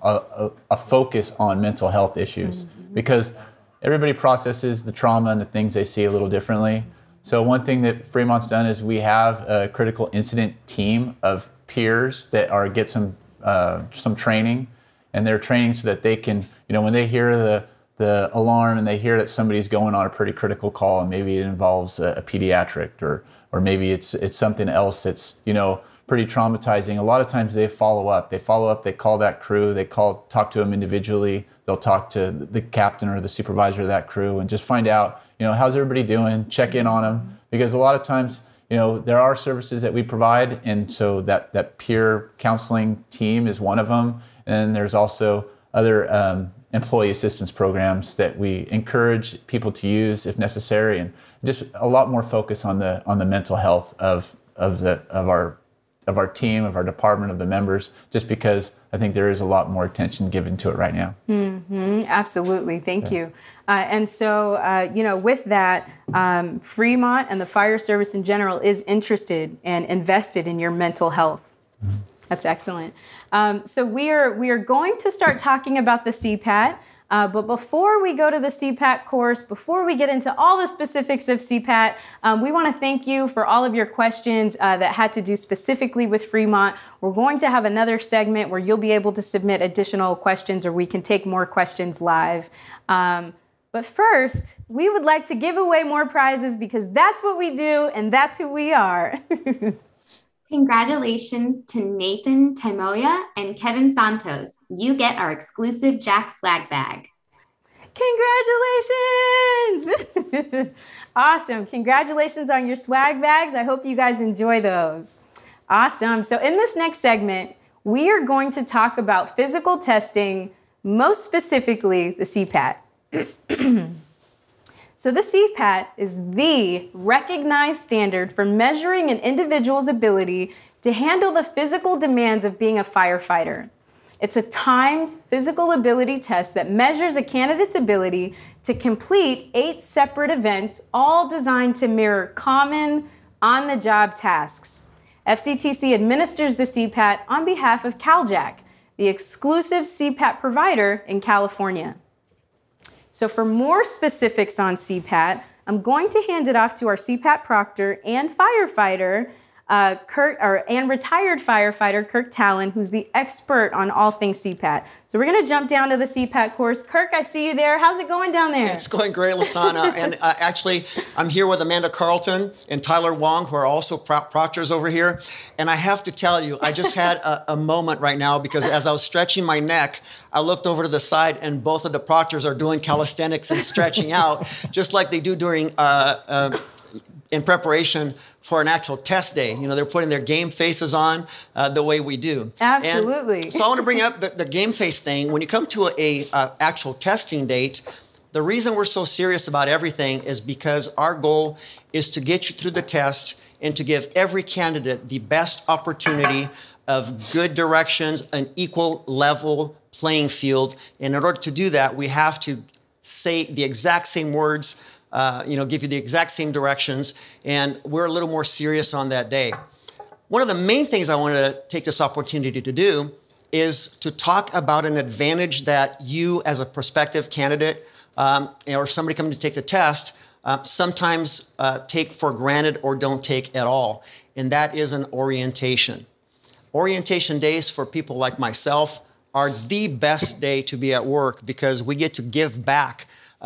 a focus on mental health issues because everybody processes the trauma and the things they see a little differently. So one thing that Fremont's done is we have a critical incident team of peers that get some training, and they're training so that they can, you know, when they hear the alarm and they hear that somebody's going on a pretty critical call, and maybe it involves a pediatric or maybe it's something else that's, you know, pretty traumatizing. A lot of times they follow up. They call that crew, talk to them individually. They'll talk to the captain or the supervisor of that crew and just find out, you know, how's everybody doing? Check in on them, because a lot of times, you know, there are services that we provide, and so that peer counseling team is one of them. And there's also other employee assistance programs that we encourage people to use if necessary, and just a lot more focus on the mental health of our team, of our department, of the members, just because I think there is a lot more attention given to it right now. Absolutely. Thank you. And so, you know, with that, Fremont and the fire service in general is interested and invested in your mental health. That's excellent. So we are going to start talking about the CPAT. But before we go to the CPAT course, before we get into all the specifics of CPAT, we want to thank you for all of your questions that had to do specifically with Fremont. We're going to have another segment where you'll be able to submit additional questions, or we can take more questions live. But first, we would like to give away more prizes, because that's what we do and that's who we are. Congratulations to Nathan Taimoya and Kevin Santos. You get our exclusive JAC swag bag. Congratulations! Awesome. Congratulations on your swag bags. I hope you guys enjoy those. Awesome. So in this next segment, we are going to talk about physical testing, most specifically the CPAT. So the CPAT is the recognized standard for measuring an individual's ability to handle the physical demands of being a firefighter. It's a timed physical ability test that measures a candidate's ability to complete 8 separate events, all designed to mirror common on-the-job tasks. FCTC administers the CPAT on behalf of Cal-JAC, the exclusive CPAT provider in California. So for more specifics on CPAT, I'm going to hand it off to our CPAT proctor and firefighter, and retired firefighter Kirk Talon, who's the expert on all things CPAT. So we're going to jump down to the CPAT course. Kirk, I see you there. How's it going down there? It's going great, Lasana. And actually, I'm here with Amanda Carlton and Tyler Wong, who are also proctors over here. And I have to tell you, I just had a moment right now, because as I was stretching my neck, I looked over to the side, and both of the proctors are doing calisthenics and stretching out, just like they do during in preparation for an actual test day. You know, they're putting their game faces on the way we do. Absolutely. And so I want to bring up the game face thing. When you come to a actual testing date, the reason we're so serious about everything is because our goal is to get you through the test and to give every candidate the best opportunity of good directions, an equal level playing field. And in order to do that, we have to say the exact same words, give you the exact same directions, and we're a little more serious on that day. One of the main things I wanted to take this opportunity to do is to talk about an advantage that you as a prospective candidate or somebody coming to take the test sometimes take for granted or don't take at all, and that is an orientation. Orientation days for people like myself are the best day to be at work, because we get to give back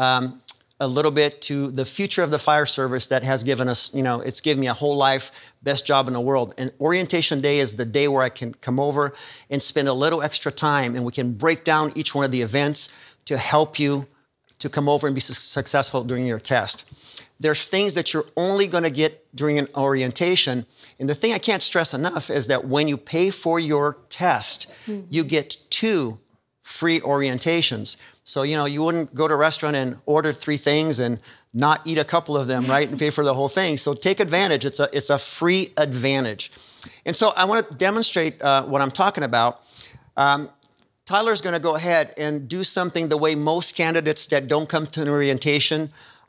a little bit to the future of the fire service that has given us, it's given me a whole life, best job in the world. And orientation day is the day where I can come over and spend a little extra time, and we can break down each one of the events to help you to come over and be successful during your test. There's things that you're only going to get during an orientation. And the thing I can't stress enough is that when you pay for your test, you get 2 free orientations. So, you wouldn't go to a restaurant and order 3 things and not eat a couple of them, right? And pay for the whole thing. So take advantage. It's a free advantage. And so I want to demonstrate what I'm talking about. Tyler's going to go ahead and do something the way most candidates that don't come to an orientation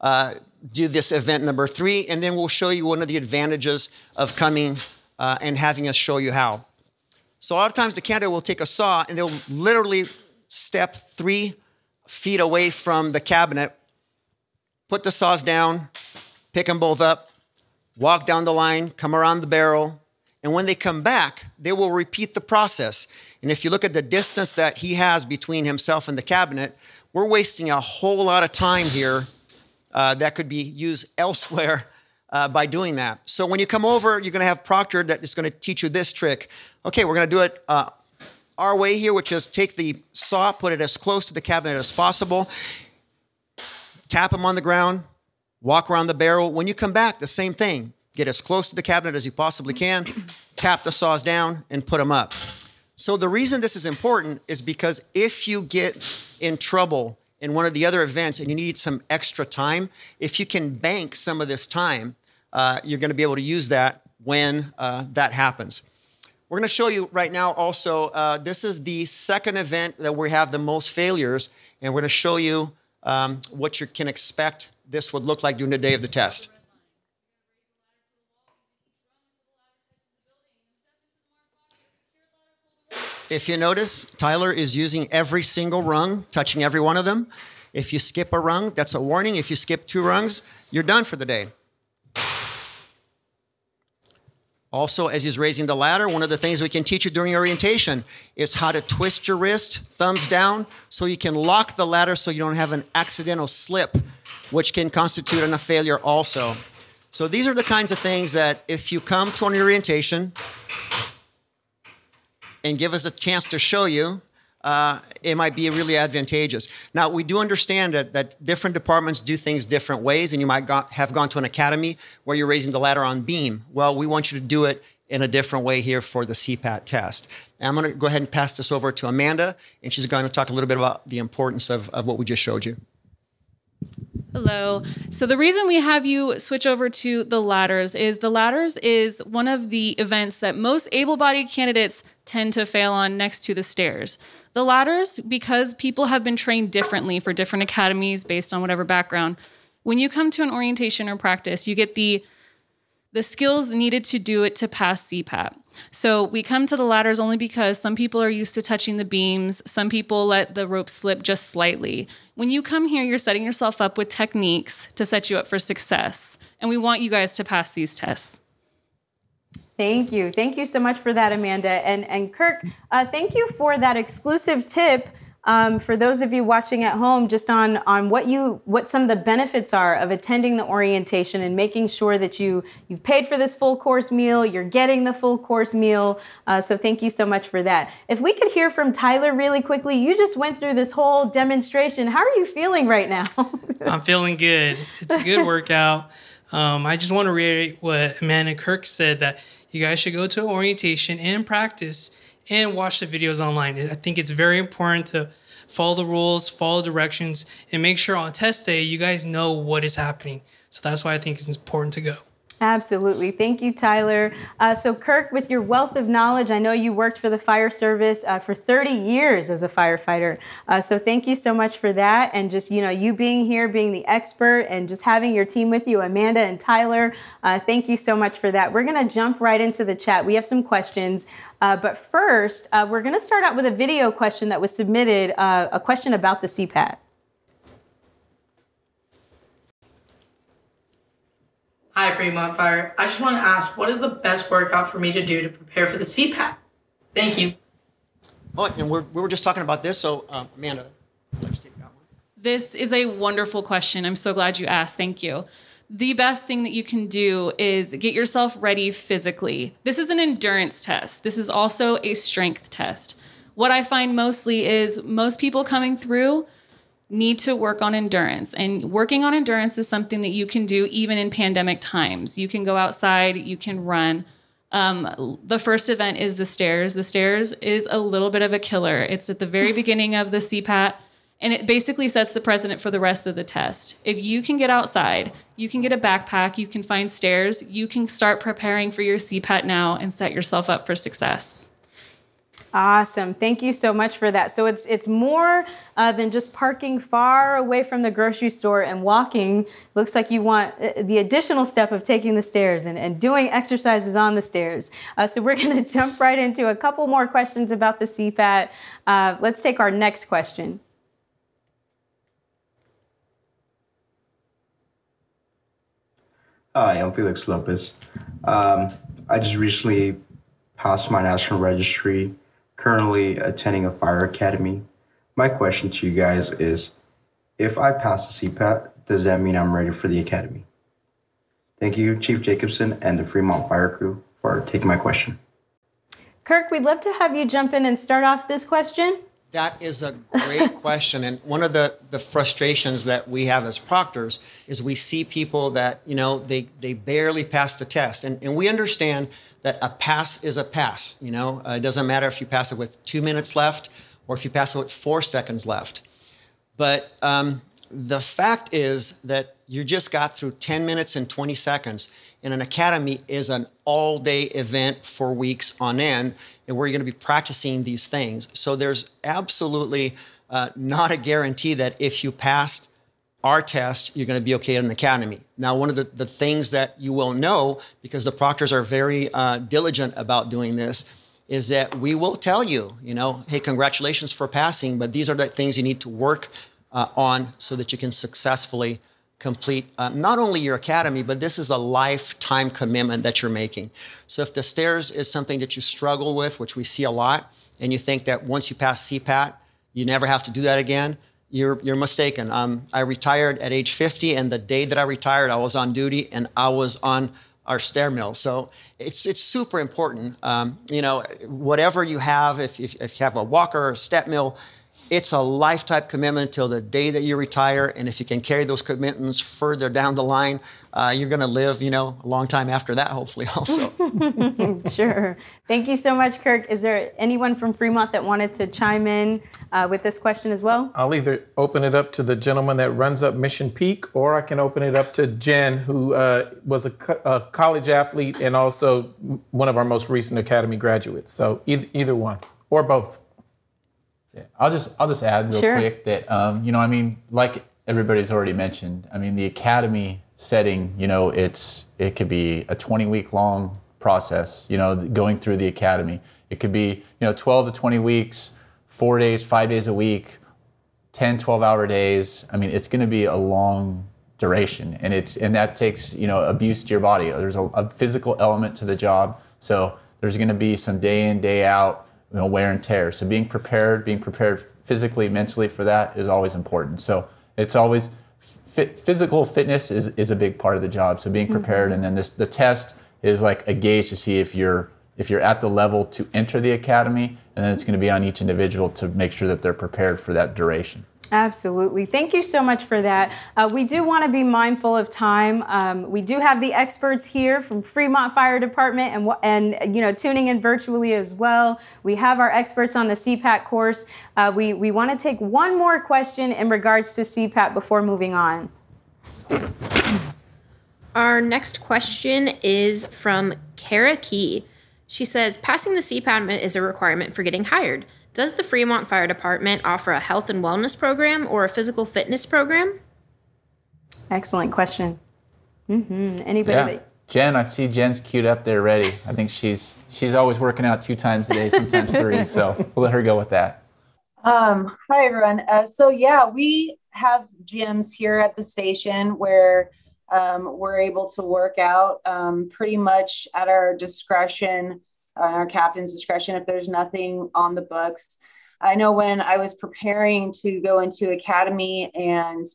do this event number 3, and then we'll show you one of the advantages of coming and having us show you how. So a lot of times the candidate will take a saw and they'll literally step 3 feet away from the cabinet, put the saws down, pick them both up, walk down the line, come around the barrel, and when they come back, they will repeat the process. And if you look at the distance that he has between himself and the cabinet, we're wasting a whole lot of time here that could be used elsewhere by doing that. So when you come over, you're going to have proctor that is going to teach you this trick. Okay, we're going to do it our way here, which is take the saw, put it as close to the cabinet as possible, tap them on the ground, walk around the barrel. When you come back, the same thing. Get as close to the cabinet as you possibly can, tap the saws down, and put them up. So the reason this is important is because if you get in trouble in one of the other events and you need some extra time, if you can bank some of this time, you're going to be able to use that when that happens. We're going to show you right now also, this is the second event that we have the most failures, and we're going to show you what you can expect this would look like during the day of the test. If you notice, Tyler is using every single rung, touching every one of them. If you skip a rung, that's a warning. If you skip 2 rungs, you're done for the day. Also, as he's raising the ladder, one of the things we can teach you during orientation is how to twist your wrist, thumbs down, so you can lock the ladder so you don't have an accidental slip, which can constitute a failure also. So these are the kinds of things that if you come to an orientation and give us a chance to show you, it might be really advantageous. Now, we do understand that different departments do things different ways, and you might have gone to an academy where you're raising the ladder on beam. Well, we want you to do it in a different way here for the CPAT test. And I'm going to go ahead and pass this over to Amanda, and she's going to talk a little bit about the importance of what we just showed you. Hello. So the reason we have you switch over to the ladders is one of the events that most able-bodied candidates tend to fail on next to the stairs. The ladders, because people have been trained differently for different academies based on whatever background, when you come to an orientation or practice, you get the the skills needed to do it to pass CPAT. So we come to the ladders only because some people are used to touching the beams. Some people let the rope slip just slightly. When you come here, you're setting yourself up with techniques to set you up for success. And we want you guys to pass these tests. Thank you. Thank you so much for that, Amanda. And Kirk, thank you for that exclusive tip for those of you watching at home, just on what some of the benefits are of attending the orientation and making sure that you've paid for this full course meal, you're getting the full course meal. So thank you so much for that. If we could hear from Tyler really quickly, you just went through this whole demonstration. How are you feeling right now? I'm feeling good. It's a good workout. I just want to reiterate what Amanda and Kirk said, that you guys should go to orientation and practice and watch the videos online. I think it's very important to follow the rules, follow directions, and make sure on test day you guys know what is happening. So that's why I think it's important to go. Absolutely. Thank you, Tyler. So Kirk, with your wealth of knowledge, I know you worked for the fire service for 30 years as a firefighter. So thank you so much for that. And just, you being here, being the expert, and just having your team with you, Amanda and Tyler, thank you so much for that. We're going to jump right into the chat. We have some questions. But first, we're going to start out with a video question that was submitted, a question about the CPAT. Hi, Fremont Fire. I just want to ask, what is the best workout for me to do to prepare for the CPAT? Thank you. Oh, and we were just talking about this, so Amanda, let's take that one. This is a wonderful question. I'm so glad you asked. Thank you. The best thing that you can do is get yourself ready physically. This is an endurance test. This is also a strength test. What I find mostly is most people coming through need to work on endurance. And working on endurance is something that you can do even in pandemic times. You can go outside, you can run. The first event is the stairs. The stairs is a little bit of a killer. It's at the very beginning of the CPAT, and it basically sets the precedent for the rest of the test. If you can get outside, you can get a backpack, you can find stairs, you can start preparing for your CPAT now and set yourself up for success. Awesome. Thank you so much for that. So it's more than just parking far away from the grocery store and walking. Looks like you want the additional step of taking the stairs and doing exercises on the stairs. So we're going to jump right into a couple more questions about the CPAT. Let's take our next question. Hi, I'm Felix Lopez. I just recently passed my national registry, currently attending a fire academy. My question to you guys is, if I pass the CPAT, does that mean I'm ready for the academy? Thank you, Chief Jacobson and the Fremont Fire Crew, for taking my question. Kirk, we'd love to have you jump in and start off this question. That is a great question. And one of the frustrations that we have as proctors is we see people that, they barely pass the test. And we understand that a pass is a pass. It doesn't matter if you pass it with 2 minutes left or if you pass it with 4 seconds left. But the fact is that you just got through 10 minutes and 20 seconds. And an academy is an all-day event for weeks on end, and where you're going to be practicing these things. So there's absolutely not a guarantee that if you passed our test, you're going to be okay at an academy. Now, one of the things that you will know, because the proctors are very diligent about doing this, is that we will tell you, hey, congratulations for passing, but these are the things you need to work on so that you can successfully complete not only your academy, but this is a lifetime commitment that you're making. So if the stairs is something that you struggle with, which we see a lot, and you think that once you pass CPAT, you never have to do that again, you're mistaken. I retired at age 50, and the day that I retired, I was on duty, and I was on our stair mill. So it's super important. Whatever you have, if you have a walker or a step mill, it's a lifetime commitment till the day that you retire. And if you can carry those commitments further down the line, you're going to live, a long time after that, hopefully also. Sure. Thank you so much, Kirk. Is there anyone from Fremont that wanted to chime in with this question as well? I'll either open it up to the gentleman that runs up Mission Peak, or I can open it up to Jen, who was a college athlete and also one of our most recent academy graduates. So either one or both. Yeah, I'll just add real quick that like everybody's already mentioned, the academy setting, it could be a 20-week long process, going through the academy. It could be, 12 to 20 weeks, 4 days, 5 days a week, 10, 12-hour days. I mean, it's going to be a long duration, and that takes, abuse to your body. There's a physical element to the job, so there's going to be some day in, day out, wear and tear. So being prepared physically, mentally for that is always important. So it's always physical fitness is a big part of the job. So being prepared, and then the test is like a gauge to see if you're at the level to enter the academy, and then it's going to be on each individual to make sure that they're prepared for that duration. Absolutely. Thank you so much for that. We do want to be mindful of time. We do have the experts here from Fremont Fire Department and tuning in virtually as well. We have our experts on the CPAT course. We want to take one more question in regards to CPAT before moving on. Our next question is from Kara Key. She says, passing the CPAT is a requirement for getting hired. Does the Fremont Fire Department offer a health and wellness program or a physical fitness program? Excellent question. Anybody? Yeah. Jen, I see Jen's queued up there ready. I think she's always working out 2 times a day, sometimes 3. So we'll let her go with that. Hi, everyone. We have gyms here at the station where we're able to work out pretty much at our discretion, our captain's discretion, if there's nothing on the books. I know when I was preparing to go into academy and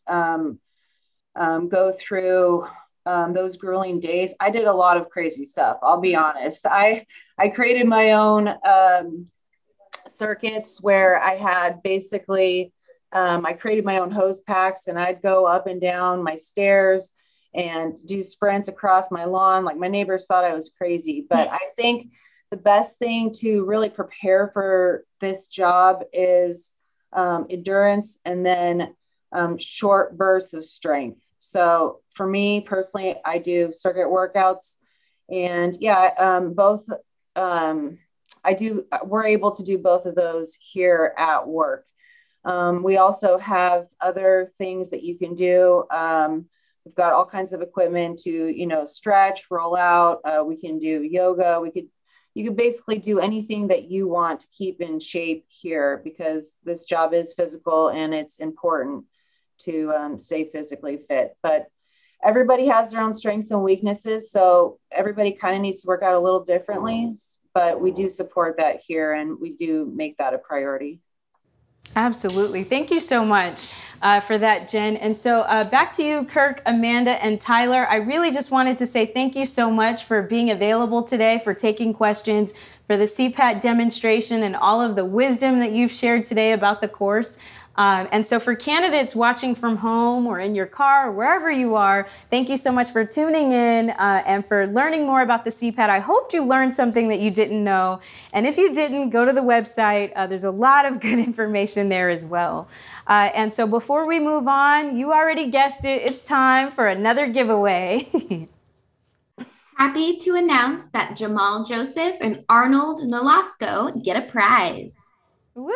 go through those grueling days, I did a lot of crazy stuff. I'll be honest. I created my own circuits where I had basically, I created my own hose packs, and I'd go up and down my stairs and do sprints across my lawn. Like, my neighbors thought I was crazy, but I think the best thing to really prepare for this job is endurance, and then short bursts of strength. So for me personally, I do circuit workouts, and we're able to do both of those here at work. We also have other things that you can do. We've got all kinds of equipment to, stretch, roll out. We can do yoga. You could basically do anything that you want to keep in shape here, because this job is physical and it's important to stay physically fit. But everybody has their own strengths and weaknesses, so everybody kind of needs to work out a little differently, but we do support that here, and we do make that a priority. Absolutely. Thank you so much for that, Jen. And so back to you, Kirk, Amanda, and Tyler. I really just wanted to say thank you so much for being available today, for taking questions, for the CPAT demonstration, and all of the wisdom that you've shared today about the course. And so for candidates watching from home or in your car or wherever you are, thank you so much for tuning in and for learning more about the CPAT. I hope you learned something that you didn't know. And if you didn't, go to the website. There's a lot of good information there as well. And so before we move on, you already guessed it, it's time for another giveaway. Happy to announce that Jamal Joseph and Arnold Nolasco get a prize. Woo!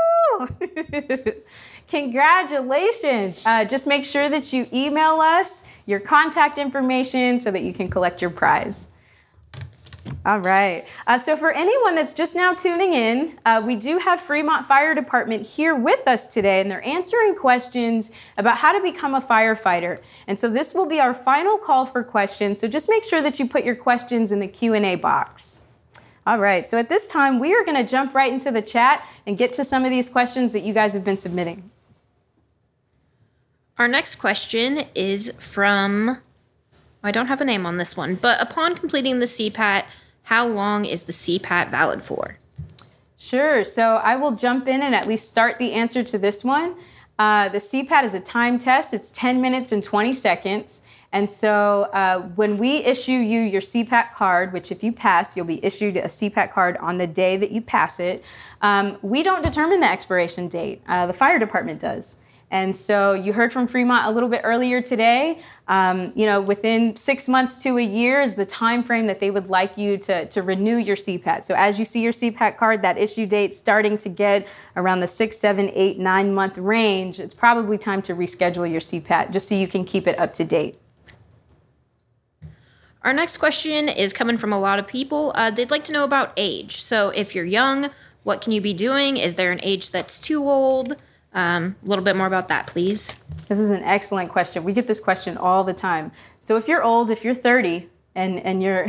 Congratulations. Just make sure that you email us your contact information so that you can collect your prize. All right. So for anyone that's just now tuning in, we do have Fremont Fire Department here with us today, and they're answering questions about how to become a firefighter. And so this will be our final call for questions. So just make sure that you put your questions in the Q&A box. All right, so at this time, we are going to jump right into the chat and get to some of these questions that you guys have been submitting. Our next question is from, I don't have a name on this one, but upon completing the CPAT, how long is the CPAT valid for? Sure, so I will jump in and at least start the answer to this one. The CPAT is a time test. It's 10 minutes and 20 seconds. And so when we issue you your CPAT card, which if you pass, you'll be issued a CPAT card on the day that you pass it, we don't determine the expiration date. The fire department does. And so you heard from Fremont a little bit earlier today. Within 6 months to a year is the time frame that they would like you to renew your CPAT. So as you see your CPAT card, that issue date starting to get around the 6, 7, 8, 9 month range, it's probably time to reschedule your CPAT just so you can keep it up to date. Our next question is coming from a lot of people. They'd like to know about age. So if you're young, what can you be doing? Is there an age that's too old? A little bit more about that, please. This is an excellent question. We get this question all the time. So if you're old, if you're 30 and you're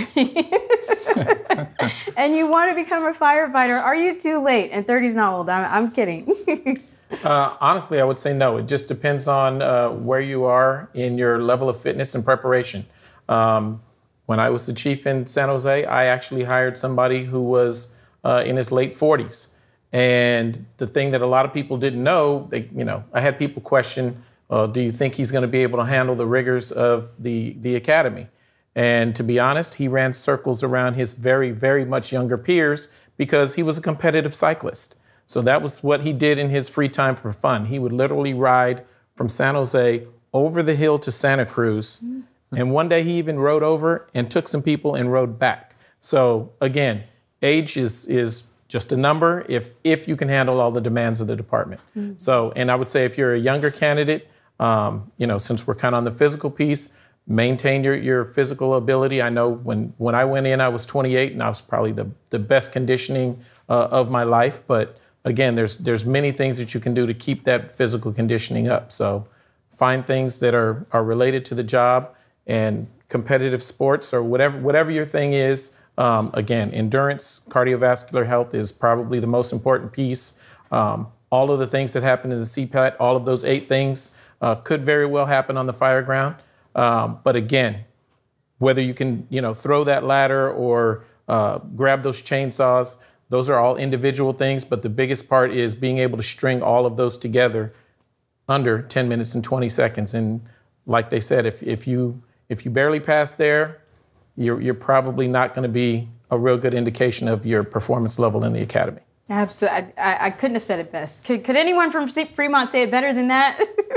and you want to become a firefighter, are you too late? And 30 is not old. I'm kidding. Honestly, I would say no. It just depends on where you are in your level of fitness and preparation. When I was the chief in San Jose, I actually hired somebody who was in his late 40s. And the thing that a lot of people didn't know, I had people question, do you think he's going to be able to handle the rigors of the academy? And to be honest, he ran circles around his very, very much younger peers because he was a competitive cyclist. So that was what he did in his free time for fun. He would literally ride from San Jose over the hill to Santa Cruz. And one day he even rode over and took some people and rode back. So again, age is just a number if you can handle all the demands of the department. So, and I would say if you're a younger candidate, since we're kind of on the physical piece, maintain your physical ability. I know when I went in, I was 28 and I was probably the best conditioning of my life. But again, there's many things that you can do to keep that physical conditioning up. So find things that are related to the job and competitive sports or whatever your thing is. Again, endurance, cardiovascular health is probably the most important piece. All of the things that happen in the CPAT, all of those 8 things could very well happen on the fire ground. But again, whether you can, throw that ladder or grab those chainsaws, those are all individual things. But the biggest part is being able to string all of those together under 10 minutes and 20 seconds. And like they said, if you barely pass there, you're probably not going to be a real good indication of your performance level in the academy. Absolutely. I couldn't have said it best. Could anyone from Fremont say it better than that?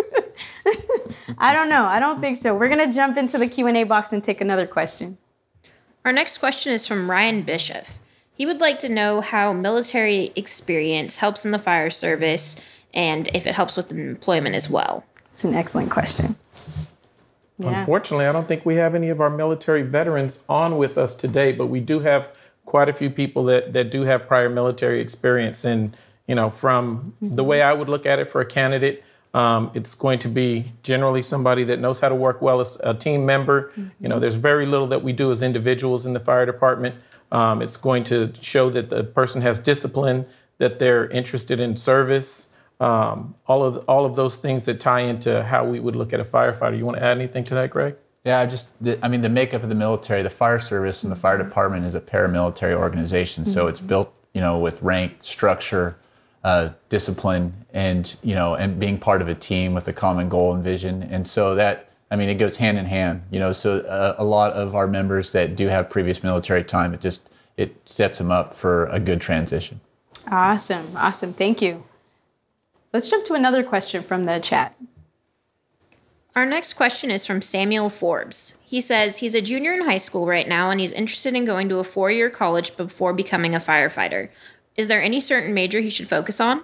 I don't know. I don't think so. We're going to jump into the Q&A box and take another question. Our next question is from Ryan Bishop. He would like to know how military experience helps in the fire service and if it helps with employment as well. It's an excellent question. Yeah. Unfortunately, I don't think we have any of our military veterans on with us today, but we do have quite a few people that do have prior military experience. And, from the way I would look at it for a candidate, it's going to be generally somebody that knows how to work well as a team member. There's very little that we do as individuals in the fire department. It's going to show that the person has discipline, that they're interested in service. All of those things that tie into how we would look at a firefighter. You want to add anything to that, Greg? Yeah, the makeup of the military, the fire service and the fire department is a paramilitary organization. So it's built, with rank, structure, discipline, and being part of a team with a common goal and vision. And so that, it goes hand in hand, so a lot of our members that do have previous military time, it sets them up for a good transition. Awesome. Thank you. Let's jump to another question from the chat. Our next question is from Samuel Forbes. He says he's a junior in high school right now and he's interested in going to a 4-year college before becoming a firefighter. Is there any certain major he should focus on?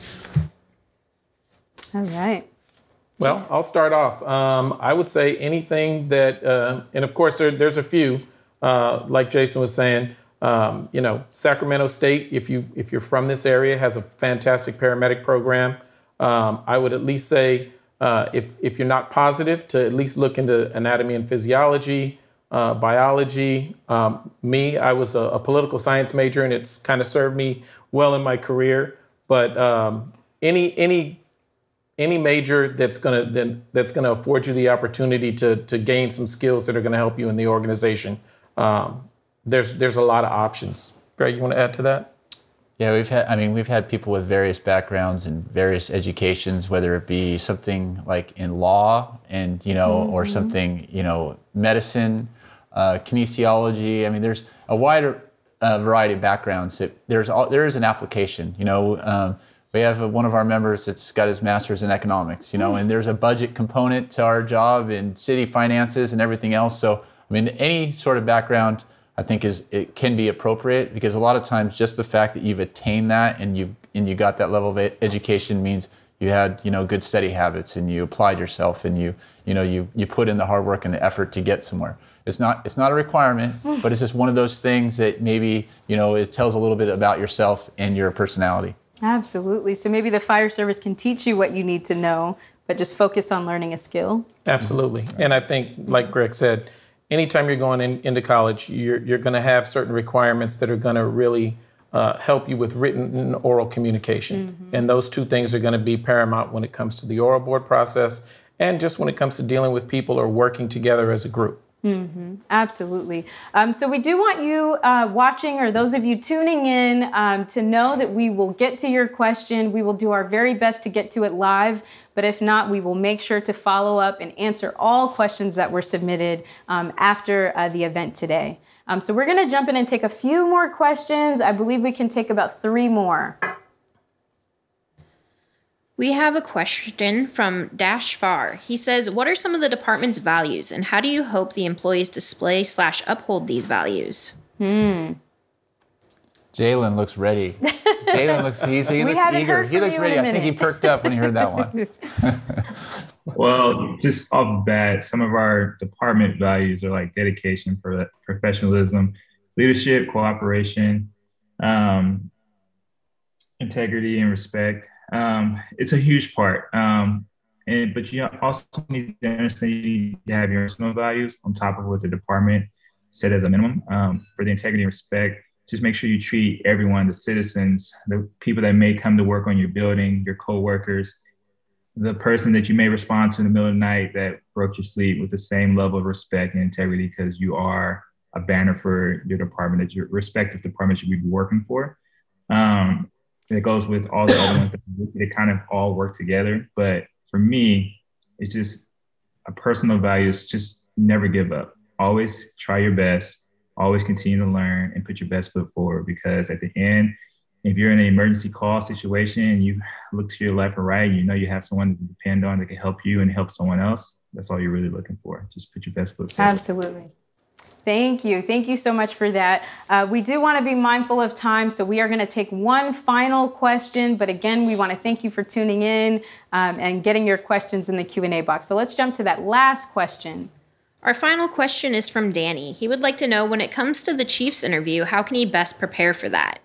All right. Well, I'll start off. I would say anything that, and of course there's a few, like Jason was saying. Sacramento State, if you're from this area, has a fantastic paramedic program. I would at least say, if you're not positive, to at least look into anatomy and physiology, biology. I was a political science major, and it's kind of served me well in my career. But any major that's gonna afford you the opportunity to gain some skills that are gonna help you in the organization. There's a lot of options. Greg, you want to add to that? Yeah, we've had people with various backgrounds and various educations, whether it be something like in law and or something medicine, kinesiology. There's a wider variety of backgrounds. There is an application. We have one of our members that's got his master's in economics. And there's a budget component to our job and city finances and everything else. So any sort of background, I think it can be appropriate, because a lot of times just the fact that you've attained that and you got that level of education means you had, good study habits, and you applied yourself, and you put in the hard work and the effort to get somewhere. It's not a requirement, but it's just one of those things that maybe, it tells a little bit about yourself and your personality. Absolutely. So maybe the fire service can teach you what you need to know, but just focus on learning a skill. Absolutely. And I think, like Greg said, anytime you're going into college, you're going to have certain requirements that are going to really help you with written and oral communication. And those two things are going to be paramount when it comes to the oral board process and just when it comes to dealing with people or working together as a group. Absolutely. So we do want you watching, or those of you tuning in, to know that we will get to your question. We will do our very best to get to it live, but if not, we will make sure to follow up and answer all questions that were submitted after the event today. So we're going to jump in and take a few more questions. I believe we can take about 3 more. We have a question from Dash Far. He says, what are some of the department's values, and how do you hope the employees display/uphold these values? Jalen looks ready. Jalen looks, he looks eager. He looks ready. I think he perked up when he heard that one. Well, just off the bat, some of our department values are like dedication, professionalism, leadership, cooperation, integrity, and respect. It's a huge part. But you also need to understand you have your personal values on top of what the department set as a minimum. For the integrity and respect, just make sure you treat everyone, the citizens, the people that may come to work on your building, your coworkers, the person that you may respond to in the middle of the night that broke your sleep, with the same level of respect and integrity, because you are a banner for your department, that your respective departments you would be working for. It goes with all the other ones that they kind of all work together. But for me, it's just a personal value is just never give up. Always try your best, always continue to learn and put your best foot forward, because at the end, if you're in an emergency call situation and you look to your left or right, you have someone to depend on that can help you and help someone else. That's all you're really looking for. Just put your best foot forward. Absolutely. Thank you. Thank you so much for that. We do want to be mindful of time, so we are going to take one final question. But again, we want to thank you for tuning in and getting your questions in the Q&A box. So let's jump to that last question. Our final question is from Danny. He would like to know, when it comes to the Chiefs interview, how can he best prepare for that?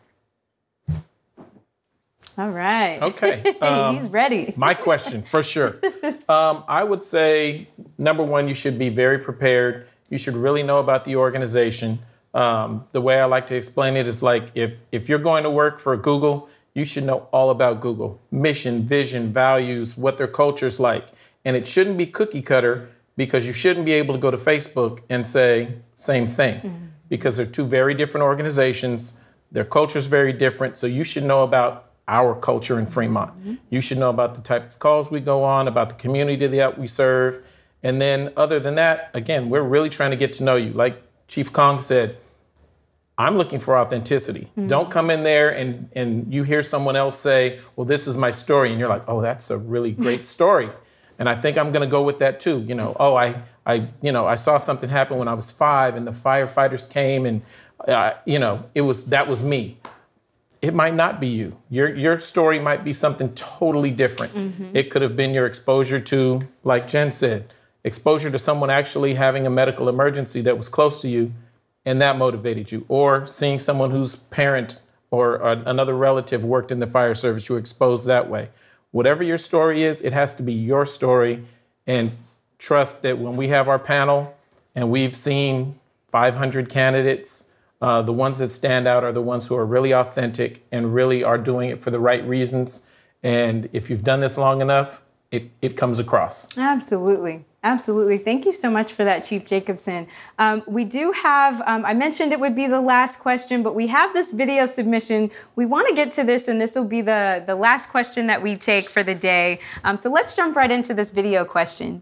All right. Okay. He's ready. My question, for sure. I would say, number one, you should be very prepared. You should really know about the organization. The way I like to explain it is like, if you're going to work for Google, you should know all about Google. Mission, vision, values, what their culture's like. And it shouldn't be cookie cutter, because you shouldn't be able to go to Facebook and say same thing, because they're two very different organizations. Their culture's very different. So you should know about our culture in Fremont. You should know about the type of calls we go on, about the community that we serve. And then other than that, again, we're really trying to get to know you. Like Chief Kong said, I'm looking for authenticity. Don't come in there and you hear someone else say, well, this is my story. And you're like, oh, that's a really great story. And I think I'm going to go with that too. I saw something happen when I was 5 and the firefighters came and, that was me. It might not be you. Your story might be something totally different. It could have been your exposure to, like Jen said, exposure to someone actually having a medical emergency that was close to you, and that motivated you. Or seeing someone whose parent or another relative worked in the fire service, you were exposed that way. Whatever your story is, it has to be your story. And trust that when we have our panel and we've seen 500 candidates, the ones that stand out are the ones who are really authentic and really are doing it for the right reasons. And if you've done this long enough, it comes across. Absolutely. Absolutely. Thank you so much for that, Chief Jacobson. We do have, I mentioned it would be the last question, but we have this video submission. We want to get to this, and this will be the last question that we take for the day. So let's jump right into this video question.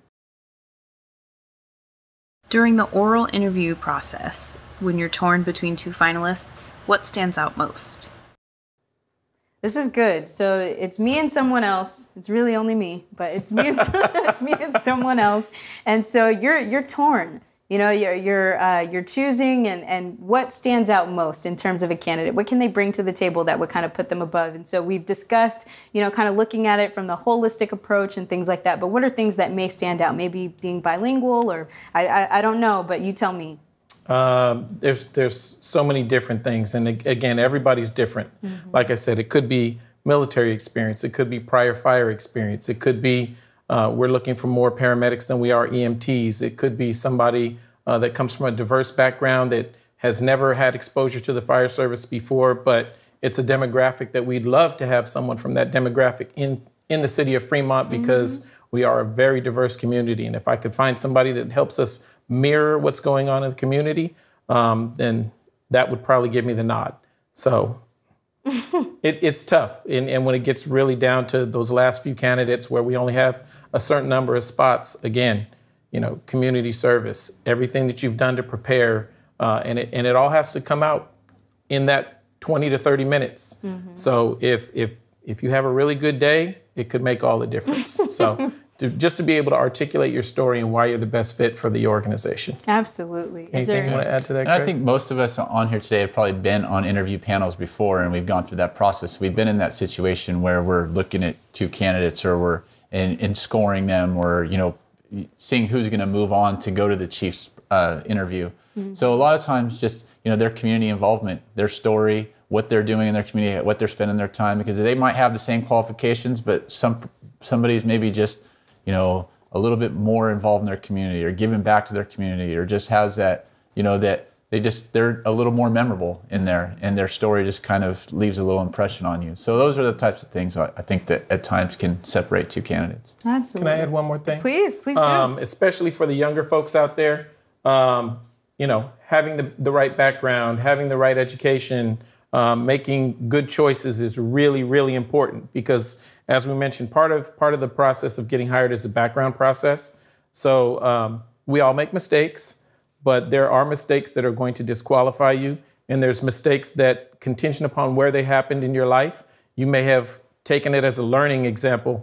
During the oral interview process, when you're torn between 2 finalists, what stands out most? This is good. So it's me and someone else. It's really only me, but it's me and, it's me and someone else. And so you're torn. you know, you're choosing, and what stands out most in terms of a candidate? What can they bring to the table that would kind of put them above? And so we've discussed, you know, kind of looking at it from the holistic approach and things like that. But what are things that may stand out? Maybe being bilingual, or I don't know, but you tell me. There's so many different things. And again, everybody's different. Mm-hmm. Like I said, it could be military experience. It could be prior fire experience. It could be we're looking for more paramedics than we are EMTs. It could be somebody that comes from a diverse background that has never had exposure to the fire service before, but it's a demographic that we'd love to have someone from that demographic in the city of Fremont, because we are a very diverse community. And if I could find somebody that helps us mirror what's going on in the community, then that would probably give me the nod. So it's tough. And when it gets really down to those last few candidates where we only have a certain number of spots, again, you know, community service, everything that you've done to prepare, and it all has to come out in that 20 to 30 minutes. Mm-hmm. So if you have a really good day, it could make all the difference. So just to be able to articulate your story and why you're the best fit for the organization. Absolutely. Anything you want to add to that, and Craig? I think most of us on here today have probably been on interview panels before, and we've gone through that process. We've been in that situation where we're looking at two candidates, or we're in scoring them, or, you know, seeing who's going to move on to go to the chief's interview. Mm-hmm. So a lot of times, just, you know, their community involvement, their story, what they're doing in their community, what they're spending their time, because they might have the same qualifications, but somebody's maybe just, you know, a little bit more involved in their community, or giving back to their community, or just has that, you know, that they're a little more memorable in there, and their story just kind of leaves a little impression on you. So those are the types of things I think that at times can separate two candidates. Absolutely. Can I add one more thing? Please do. Especially for the younger folks out there, you know, having the right background, having the right education, making good choices is really, really important, because as we mentioned, part of the process of getting hired is a background process. So we all make mistakes, but there are mistakes that are going to disqualify you. And there's mistakes that, contingent upon where they happened in your life, you may have taken it as a learning example.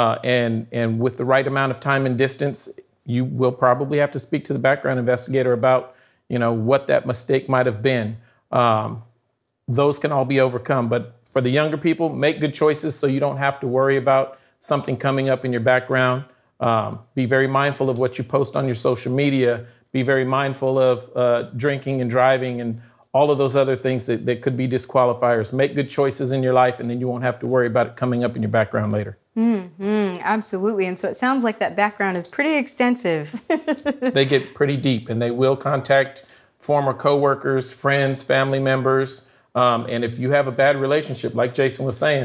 And with the right amount of time and distance, you will probably have to speak to the background investigator about, you know, what that mistake might have been. Those can all be overcome. But for the younger people, make good choices so you don't have to worry about something coming up in your background. Be very mindful of what you post on your social media. Be very mindful of drinking and driving and all of those other things that could be disqualifiers. Make good choices in your life, and then you won't have to worry about it coming up in your background later. Mm-hmm, absolutely. And so it sounds like that background is pretty extensive. They get pretty deep, and they will contact former coworkers, friends, family members. And if you have a bad relationship, like Jalen was saying,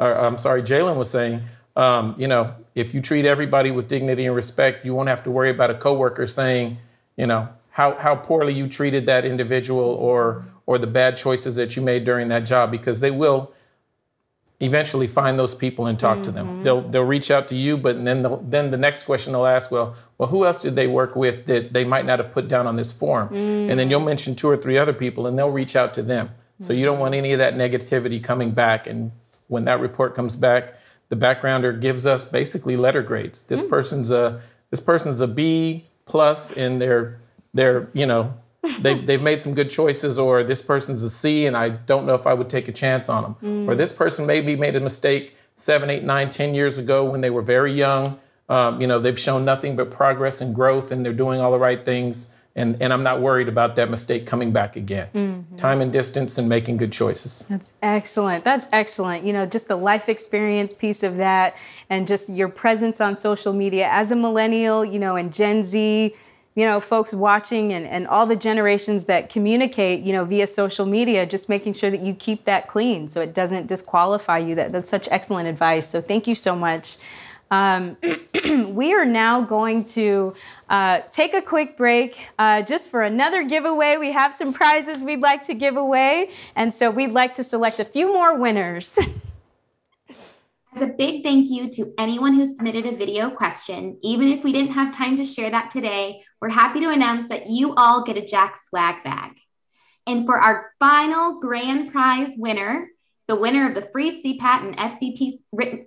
you know, if you treat everybody with dignity and respect, you won't have to worry about a coworker saying, you know, how poorly you treated that individual, or the bad choices that you made during that job, because they will eventually find those people and talk to them. They'll reach out to you, but then the next question they'll ask, well, who else did they work with that they might not have put down on this form? And then you'll mention 2 or 3 other people, and they'll reach out to them. So you don't want any of that negativity coming back. And when that report comes back, the backgrounder gives us basically letter grades. This person's a B+, and they're you know, they've made some good choices, or this person's a C, and I don't know if I would take a chance on them. Or this person maybe made a mistake 7, 8, 9, 10 years ago when they were very young. You know, they've shown nothing but progress and growth, and they're doing all the right things. And I'm not worried about that mistake coming back again. Mm-hmm. Time and distance and making good choices. That's excellent. That's excellent. You know, just the life experience piece of that, and just your presence on social media as a millennial, you know, and Gen Z, you know, folks watching, and all the generations that communicate, you know, via social media, just making sure that you keep that clean so it doesn't disqualify you. That's such excellent advice. So thank you so much. We are now going to take a quick break just for another giveaway. We have some prizes we'd like to give away, and so we'd like to select a few more winners. As a big thank you to anyone who submitted a video question, even if we didn't have time to share that today, we're happy to announce that you all get a JAC swag bag. And for our final grand prize winner, the winner of the free CPAT and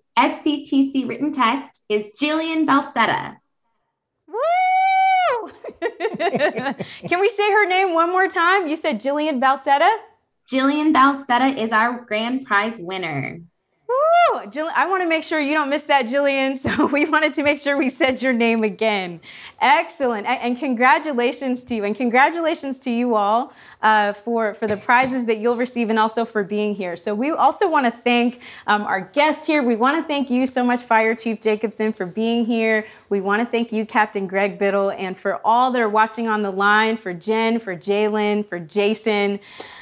FCTC written test is Jillian Balsetta. Woo! Can we say her name one more time? You said Jillian Balsetta? Jillian Balsetta is our grand prize winner. Woo! Jill, I want to make sure you don't miss that, Jillian. So we wanted to make sure we said your name again. Excellent. And congratulations to you. And congratulations to you all for the prizes that you'll receive and also for being here. So we also want to thank our guests here. We want to thank you so much, Fire Chief Jacobson, for being here. We want to thank you, Captain Greg Biddle, and for all that are watching on the line, for Jen, for Jalen, for Jason.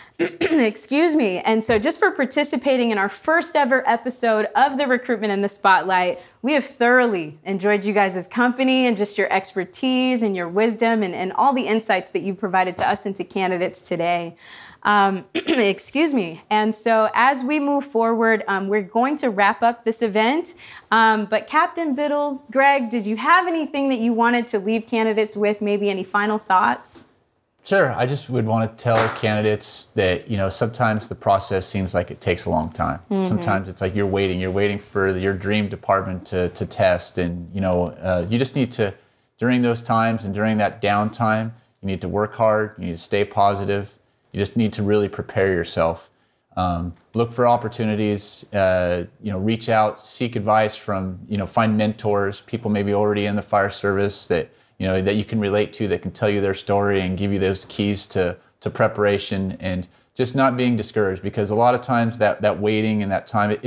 Excuse me. And so just for participating in our first ever episode of the Recruitment in the Spotlight, we have thoroughly enjoyed you guys' company and just your expertise and your wisdom and all the insights that you provided to us and to candidates today. Excuse me. And so as we move forward, we're going to wrap up this event. But Captain Biddle, Greg, did you have anything that you wanted to leave candidates with? Maybe any final thoughts? Sure. I just would want to tell candidates that, sometimes the process seems like it takes a long time. Mm-hmm. Sometimes it's like you're waiting for your dream department to test. And, you just need to, during those times and during that downtime, you need to work hard. You need to stay positive. You just need to really prepare yourself. Look for opportunities, reach out, seek advice from, find mentors, people maybe already in the fire service that you can relate to, that can tell you their story and give you those keys to preparation, and just not being discouraged, because a lot of times that waiting and that time,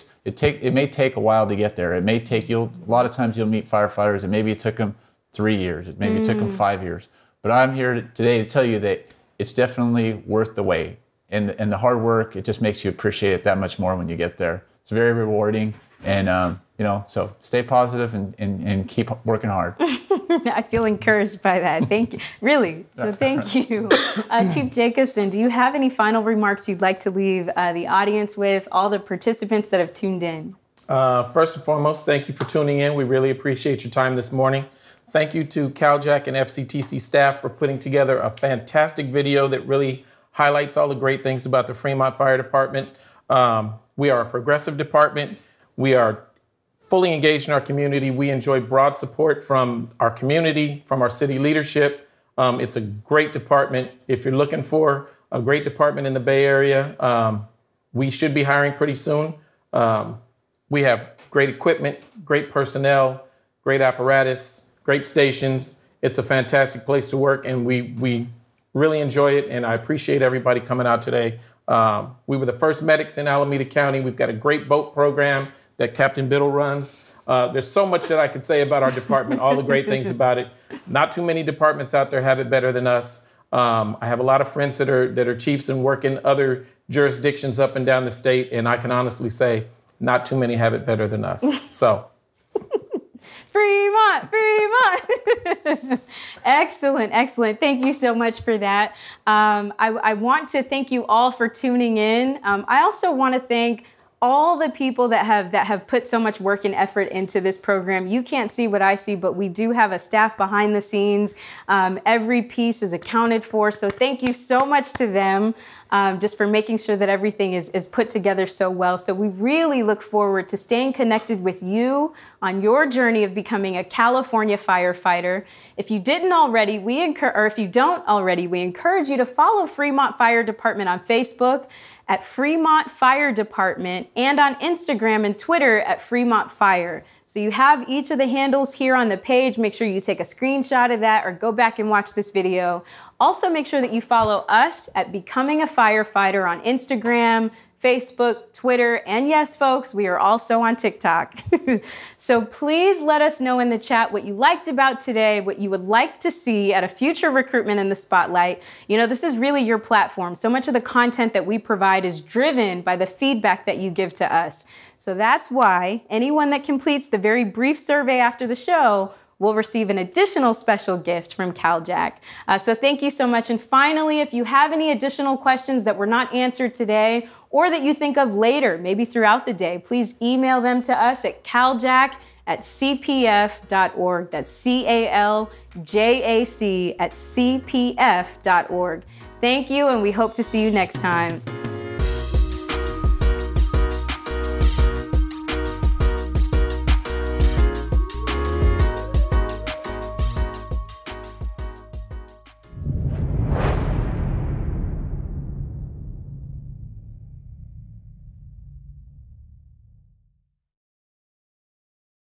it may take a while to get there. It may take a lot of times you'll meet firefighters and maybe it took them 3 years, maybe it took them 5 years. But I'm here today to tell you that it's definitely worth the wait. And the hard work, it just makes you appreciate it that much more when you get there. It's very rewarding. And, so stay positive and keep working hard. I feel encouraged by that. Thank you. Really. So thank you. Chief Jacobson, do you have any final remarks you'd like to leave the audience with, all the participants that have tuned in? First and foremost, thank you for tuning in. We really appreciate your time this morning. Thank you to Cal-JAC and FCTC staff for putting together a fantastic video that really highlights all the great things about the Fremont Fire Department. We are a progressive department. We are fully engaged in our community. We enjoy broad support from our community, from our city leadership. It's a great department. If you're looking for a great department in the Bay Area, we should be hiring pretty soon. We have great equipment, great personnel, great apparatus, great stations. It's a fantastic place to work, and we really enjoy it, and I appreciate everybody coming out today. We were the first medics in Alameda County. We've got a great boat program that Captain Biddle runs. There's so much that I could say about our department, all the great things about it. Not too many departments out there have it better than us. I have a lot of friends that are chiefs and work in other jurisdictions up and down the state, and I can honestly say not too many have it better than us. So. Fremont, Fremont. Excellent, excellent. Thank you so much for that. I want to thank you all for tuning in. I also want to thank all the people that have put so much work and effort into this program. You can't see what I see, but we do have a staff behind the scenes. Every piece is accounted for. So thank you so much to them just for making sure that everything is put together so well. So we really look forward to staying connected with you on your journey of becoming a California firefighter. If you didn't already, if you don't already, we encourage you to follow Fremont Fire Department on Facebook at Fremont Fire Department, and on Instagram and Twitter at Fremont Fire. So you have each of the handles here on the page. Make sure you take a screenshot of that or go back and watch this video. Also make sure that you follow us at Becoming a Firefighter on Instagram, Facebook, Twitter, and yes, folks, we are also on TikTok. So please let us know in the chat what you liked about today, what you would like to see at a future Recruitment in the Spotlight. This is really your platform. So much of the content that we provide is driven by the feedback that you give to us. So that's why anyone that completes the very brief survey after the show will receive an additional special gift from Cal-JAC. So thank you so much. And finally, if you have any additional questions that were not answered today or that you think of later, maybe throughout the day, please email them to us at caljac@cpf.org. That's CALJAC@cpf.org. Thank you, and we hope to see you next time.